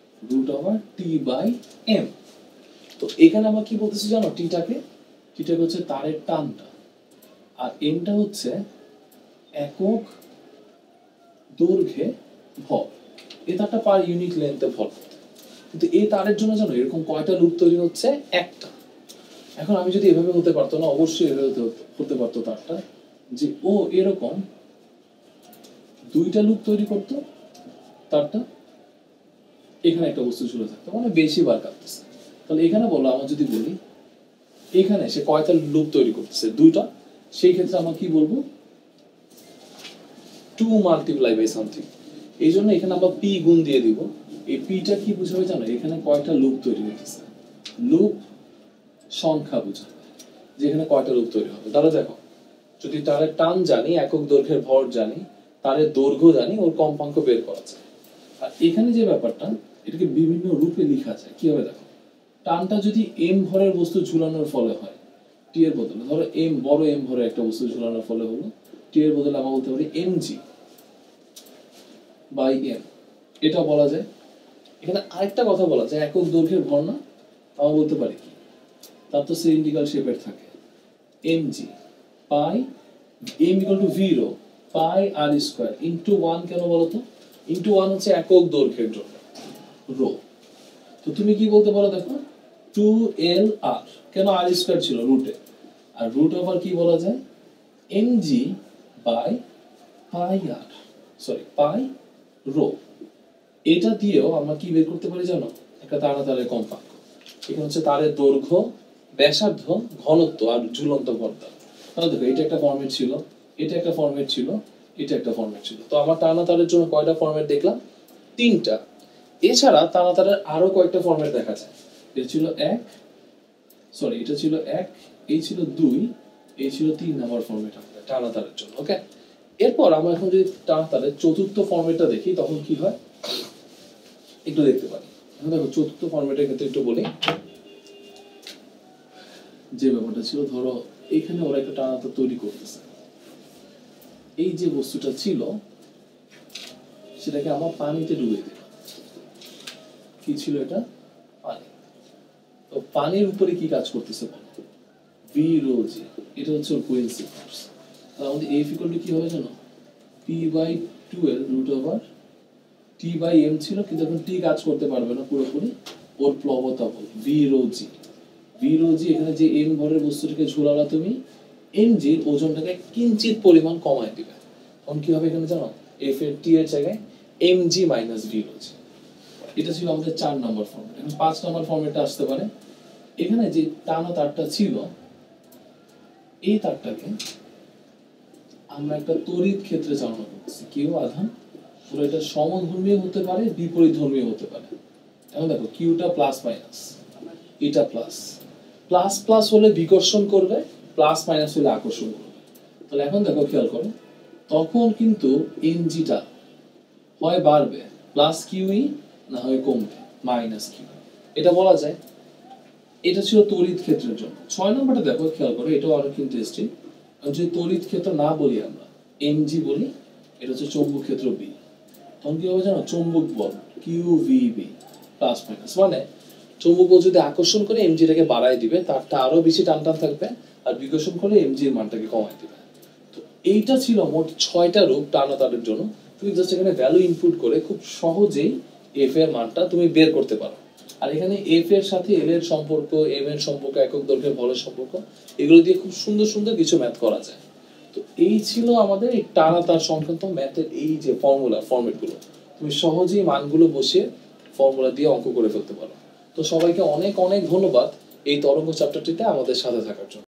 √T/m। তো এখানে আমরা কি বলতেছি জানো, টিটাকে হচ্ছে তারের টানটা, আর এমটা হচ্ছে একক দৈর্ঘ্যে ভর। এই তারটা পার ইউনিট লেন্থে ভর। কিন্তু এই তারের জন্য জানো এরকম কয়টা লুপ তৈরি হচ্ছে, একটা। এখন আমি যদি এভাবে হতে পারতো না, অবশ্যই এভাবে হতে পারতো তারটা, যে ও এরকম দুইটা লুপ তৈরি করতো, তারটা এখানে একটা বস্তু ঝুলে থাকতো, মানে বেশি বার কাটতেছে। তাহলে এখানে বলো, আমরা যদি বলি এখানে সে কয়টা লুপ তৈরি করতেছে, দুইটা, সেই ক্ষেত্রে আমরা কি বলবো, 2 মাল্টিপ্লাই বাই সামথিং। এই জন্য এখানে আমরা পি গুণ দিয়ে দিব। এই পিটা কি বুঝাবে জানো, এখানে কয়টা লুপ তৈরি হতেছে, লুপ সংখ্যা বুঝাবে, যেখানে কয়টা লুপ তৈরি হবে। তাহলে দেখো, যদি তারের টান জানি, একক দৈর্ঘ্যের ভর জানি, তারের দৈর্ঘ্য জানি, ওর কম্পাঙ্ক বের করা যায়। আর এখানে যে ব্যাপারটা, এটাকে বিভিন্ন রূপে লেখা যায়। কি হবে দেখো, টানটা যদি এম ভরের বস্তু ঝুলানোর ফলে হয়, টি এর বদলে ধরো এম, বড় এম ভরের একটা বস্তু ঝুলানোর ফলে হলো, টি এর বদলে আমরা বলতে পারি mg বাই m, এটা বলা যায়। এখানে আরেকটা কথা বলা যায়, একক দৈর্ঘ্যের ভর না, আমরা বলতে পারি কি, তার তো সিলিন্ড্রিক্যাল শেপের থাকে, mg pi m equal to 0 pi r square into 1। কেন বলো তো, ইনটু 1 হচ্ছে একক দৈর্ঘ্যের জন্য রো। তো তুমি কি বলতে পারো দেখো, 2lr, কেন r স্কয়ার ছিল রুটে, আর রুট ওভার কি বলা যায়, mg by pi r, sorry pi rho. এটা দিয়েও আমরা কি বের করতে পারি জানো, একটা টানা তারের কম্পাঙ্ক। এখানে হচ্ছে তারের দৈর্ঘ্য, ব্যাসার্ধ, ঘনত্ব আর ঝুলন্ত ভরটা। তাহলে দেখো, এটা একটা ফরম্যাট ছিল, এটা একটা ফরম্যাট ছিল, এটা একটা ফরম্যাট ছিল। তো আমার টানা তারের জন্য কয়টা ফরম্যাট দেখলাম, 3টা। এছাড়া টানা তারের আরো কয়েকটা ফরম্যাট দেখা যায়। এটা ছিল 1, সরি এটা ছিল 1, এই ছিল 2, এই ছিল 3 নাম্বার ফরম্যাট আমাদের টানা তারের জন্য। ওকে, এরপর আমরা এখন যদি তাহলে চতুর্থ ফর্মেটটা দেখি তখন কি হয় একটু দেখতে পারি। এখন দেখো চতুর্থ ফর্মেটের ক্ষেত্রে একটু বলি, যে ব্যাপারটা ছিল ধরো এখানে ওরা একটা টানাতা তৈরি করতেছে, এই যে বস্তুটা ছিল সেটাকে আমার পানিতে ডুবে দিল। কি ছিল এটা? পানি। তো পানির উপরে কি কাজ করতেছে বলো? ভি রো জি, এটা হচ্ছে ওর বুয়েন্সি ফোর্স। তাহলে আমাদের এফ ইকুয়াল টু কি হবে জানো? P/12 রুট ওভার T/m ছিল, কিন্তু এখন টি কাজ করতে পারবে না পুরোপুরি, ওর প্লবতা বল v rho g. V rho g, এখানে যে এম ভরের বস্তুটাকে ঝোলালা তুমি, এম জির ওজনটাকে কিঞ্চিত পরিমাণ কমায় দিবে। তখন কি হবে এখানে জানো? এফ এর টি এর জায়গায় m g minus v rho g. এটা ছিল আমাদের 4 নম্বর ফর্মেট। এখন 5 নম্বর ফর্মেটটা আসতে পারে। এখানে যে টানা তারটা ছিল, এই তারটাকে আমরা একটা তড়িৎ ক্ষেত্রে চালনা করতেছি, কিউ আধান। পুরো এটা সমধর্মীয় হতে পারে, বিপরীত ধর্মীয় হতে পারে। এখন দেখো কিউটা প্লাস মাইনাস, এটা প্লাস প্লাস প্লাস হলে বিকর্ষণ করবে, প্লাস মাইনাস হলে আকর্ষণ করবে। তাহলে এখন দেখো খেয়াল করো, তখন কিন্তু এনজিটা হয় বাড়বে প্লাস কিউই, না হয় কমবে মাইনাস কিউ। এটা বলা যায়। এটা ছিল তড়িৎ ক্ষেত্রের জন্য। 6 নম্বরটা দেখো খেয়াল করো, এটাও অনেক ইন্টারেস্টিং। যদি তড়িৎ ক্ষেত্র না বলি আমরা, এমজি বলি, এটা হচ্ছে চৌম্বক ক্ষেত্র বি। তখন কি হবে জানো? চৌম্বক বল q v b plus minus, মানে চৌম্বক বল যদি আকর্ষণ করে এমজিটাকে বাড়ায় দিবে, তারটা আরো বেশি টান টান থাকবে, আর বিকর্ষণ করে এমজির মানটাকে কমায় দিবে। তো এইটা ছিল মোট 6টা রূপ টানা তারের জন্য। তুমি জাস্ট এখানে ভ্যালু ইনপুট করে খুব সহজেই এফ এর মানটা তুমি বের করতে পারো। আর এখানে এফ এর সাথে এল এর সম্পর্ক, এম এর সম্পর্ক, একক দৈর্ঘ্যের ভরের সম্পর্ক, এগুলো দিয়ে খুব সুন্দর সুন্দর কিছু ম্যাথ করা যায়। তো এই ছিল আমাদের এই টানা তার সংক্রান্ত ম্যাথের এই যে ফর্মেটগুলো। তুমি সহজেই মানগুলো বসিয়ে ফর্মুলা দিয়ে অঙ্ক করে ফেলতে পারো। তো সবাইকে অনেক অনেক ধন্যবাদ এই তরঙ্গ চ্যাপ্টারটিতে আমাদের সাথে থাকার জন্য।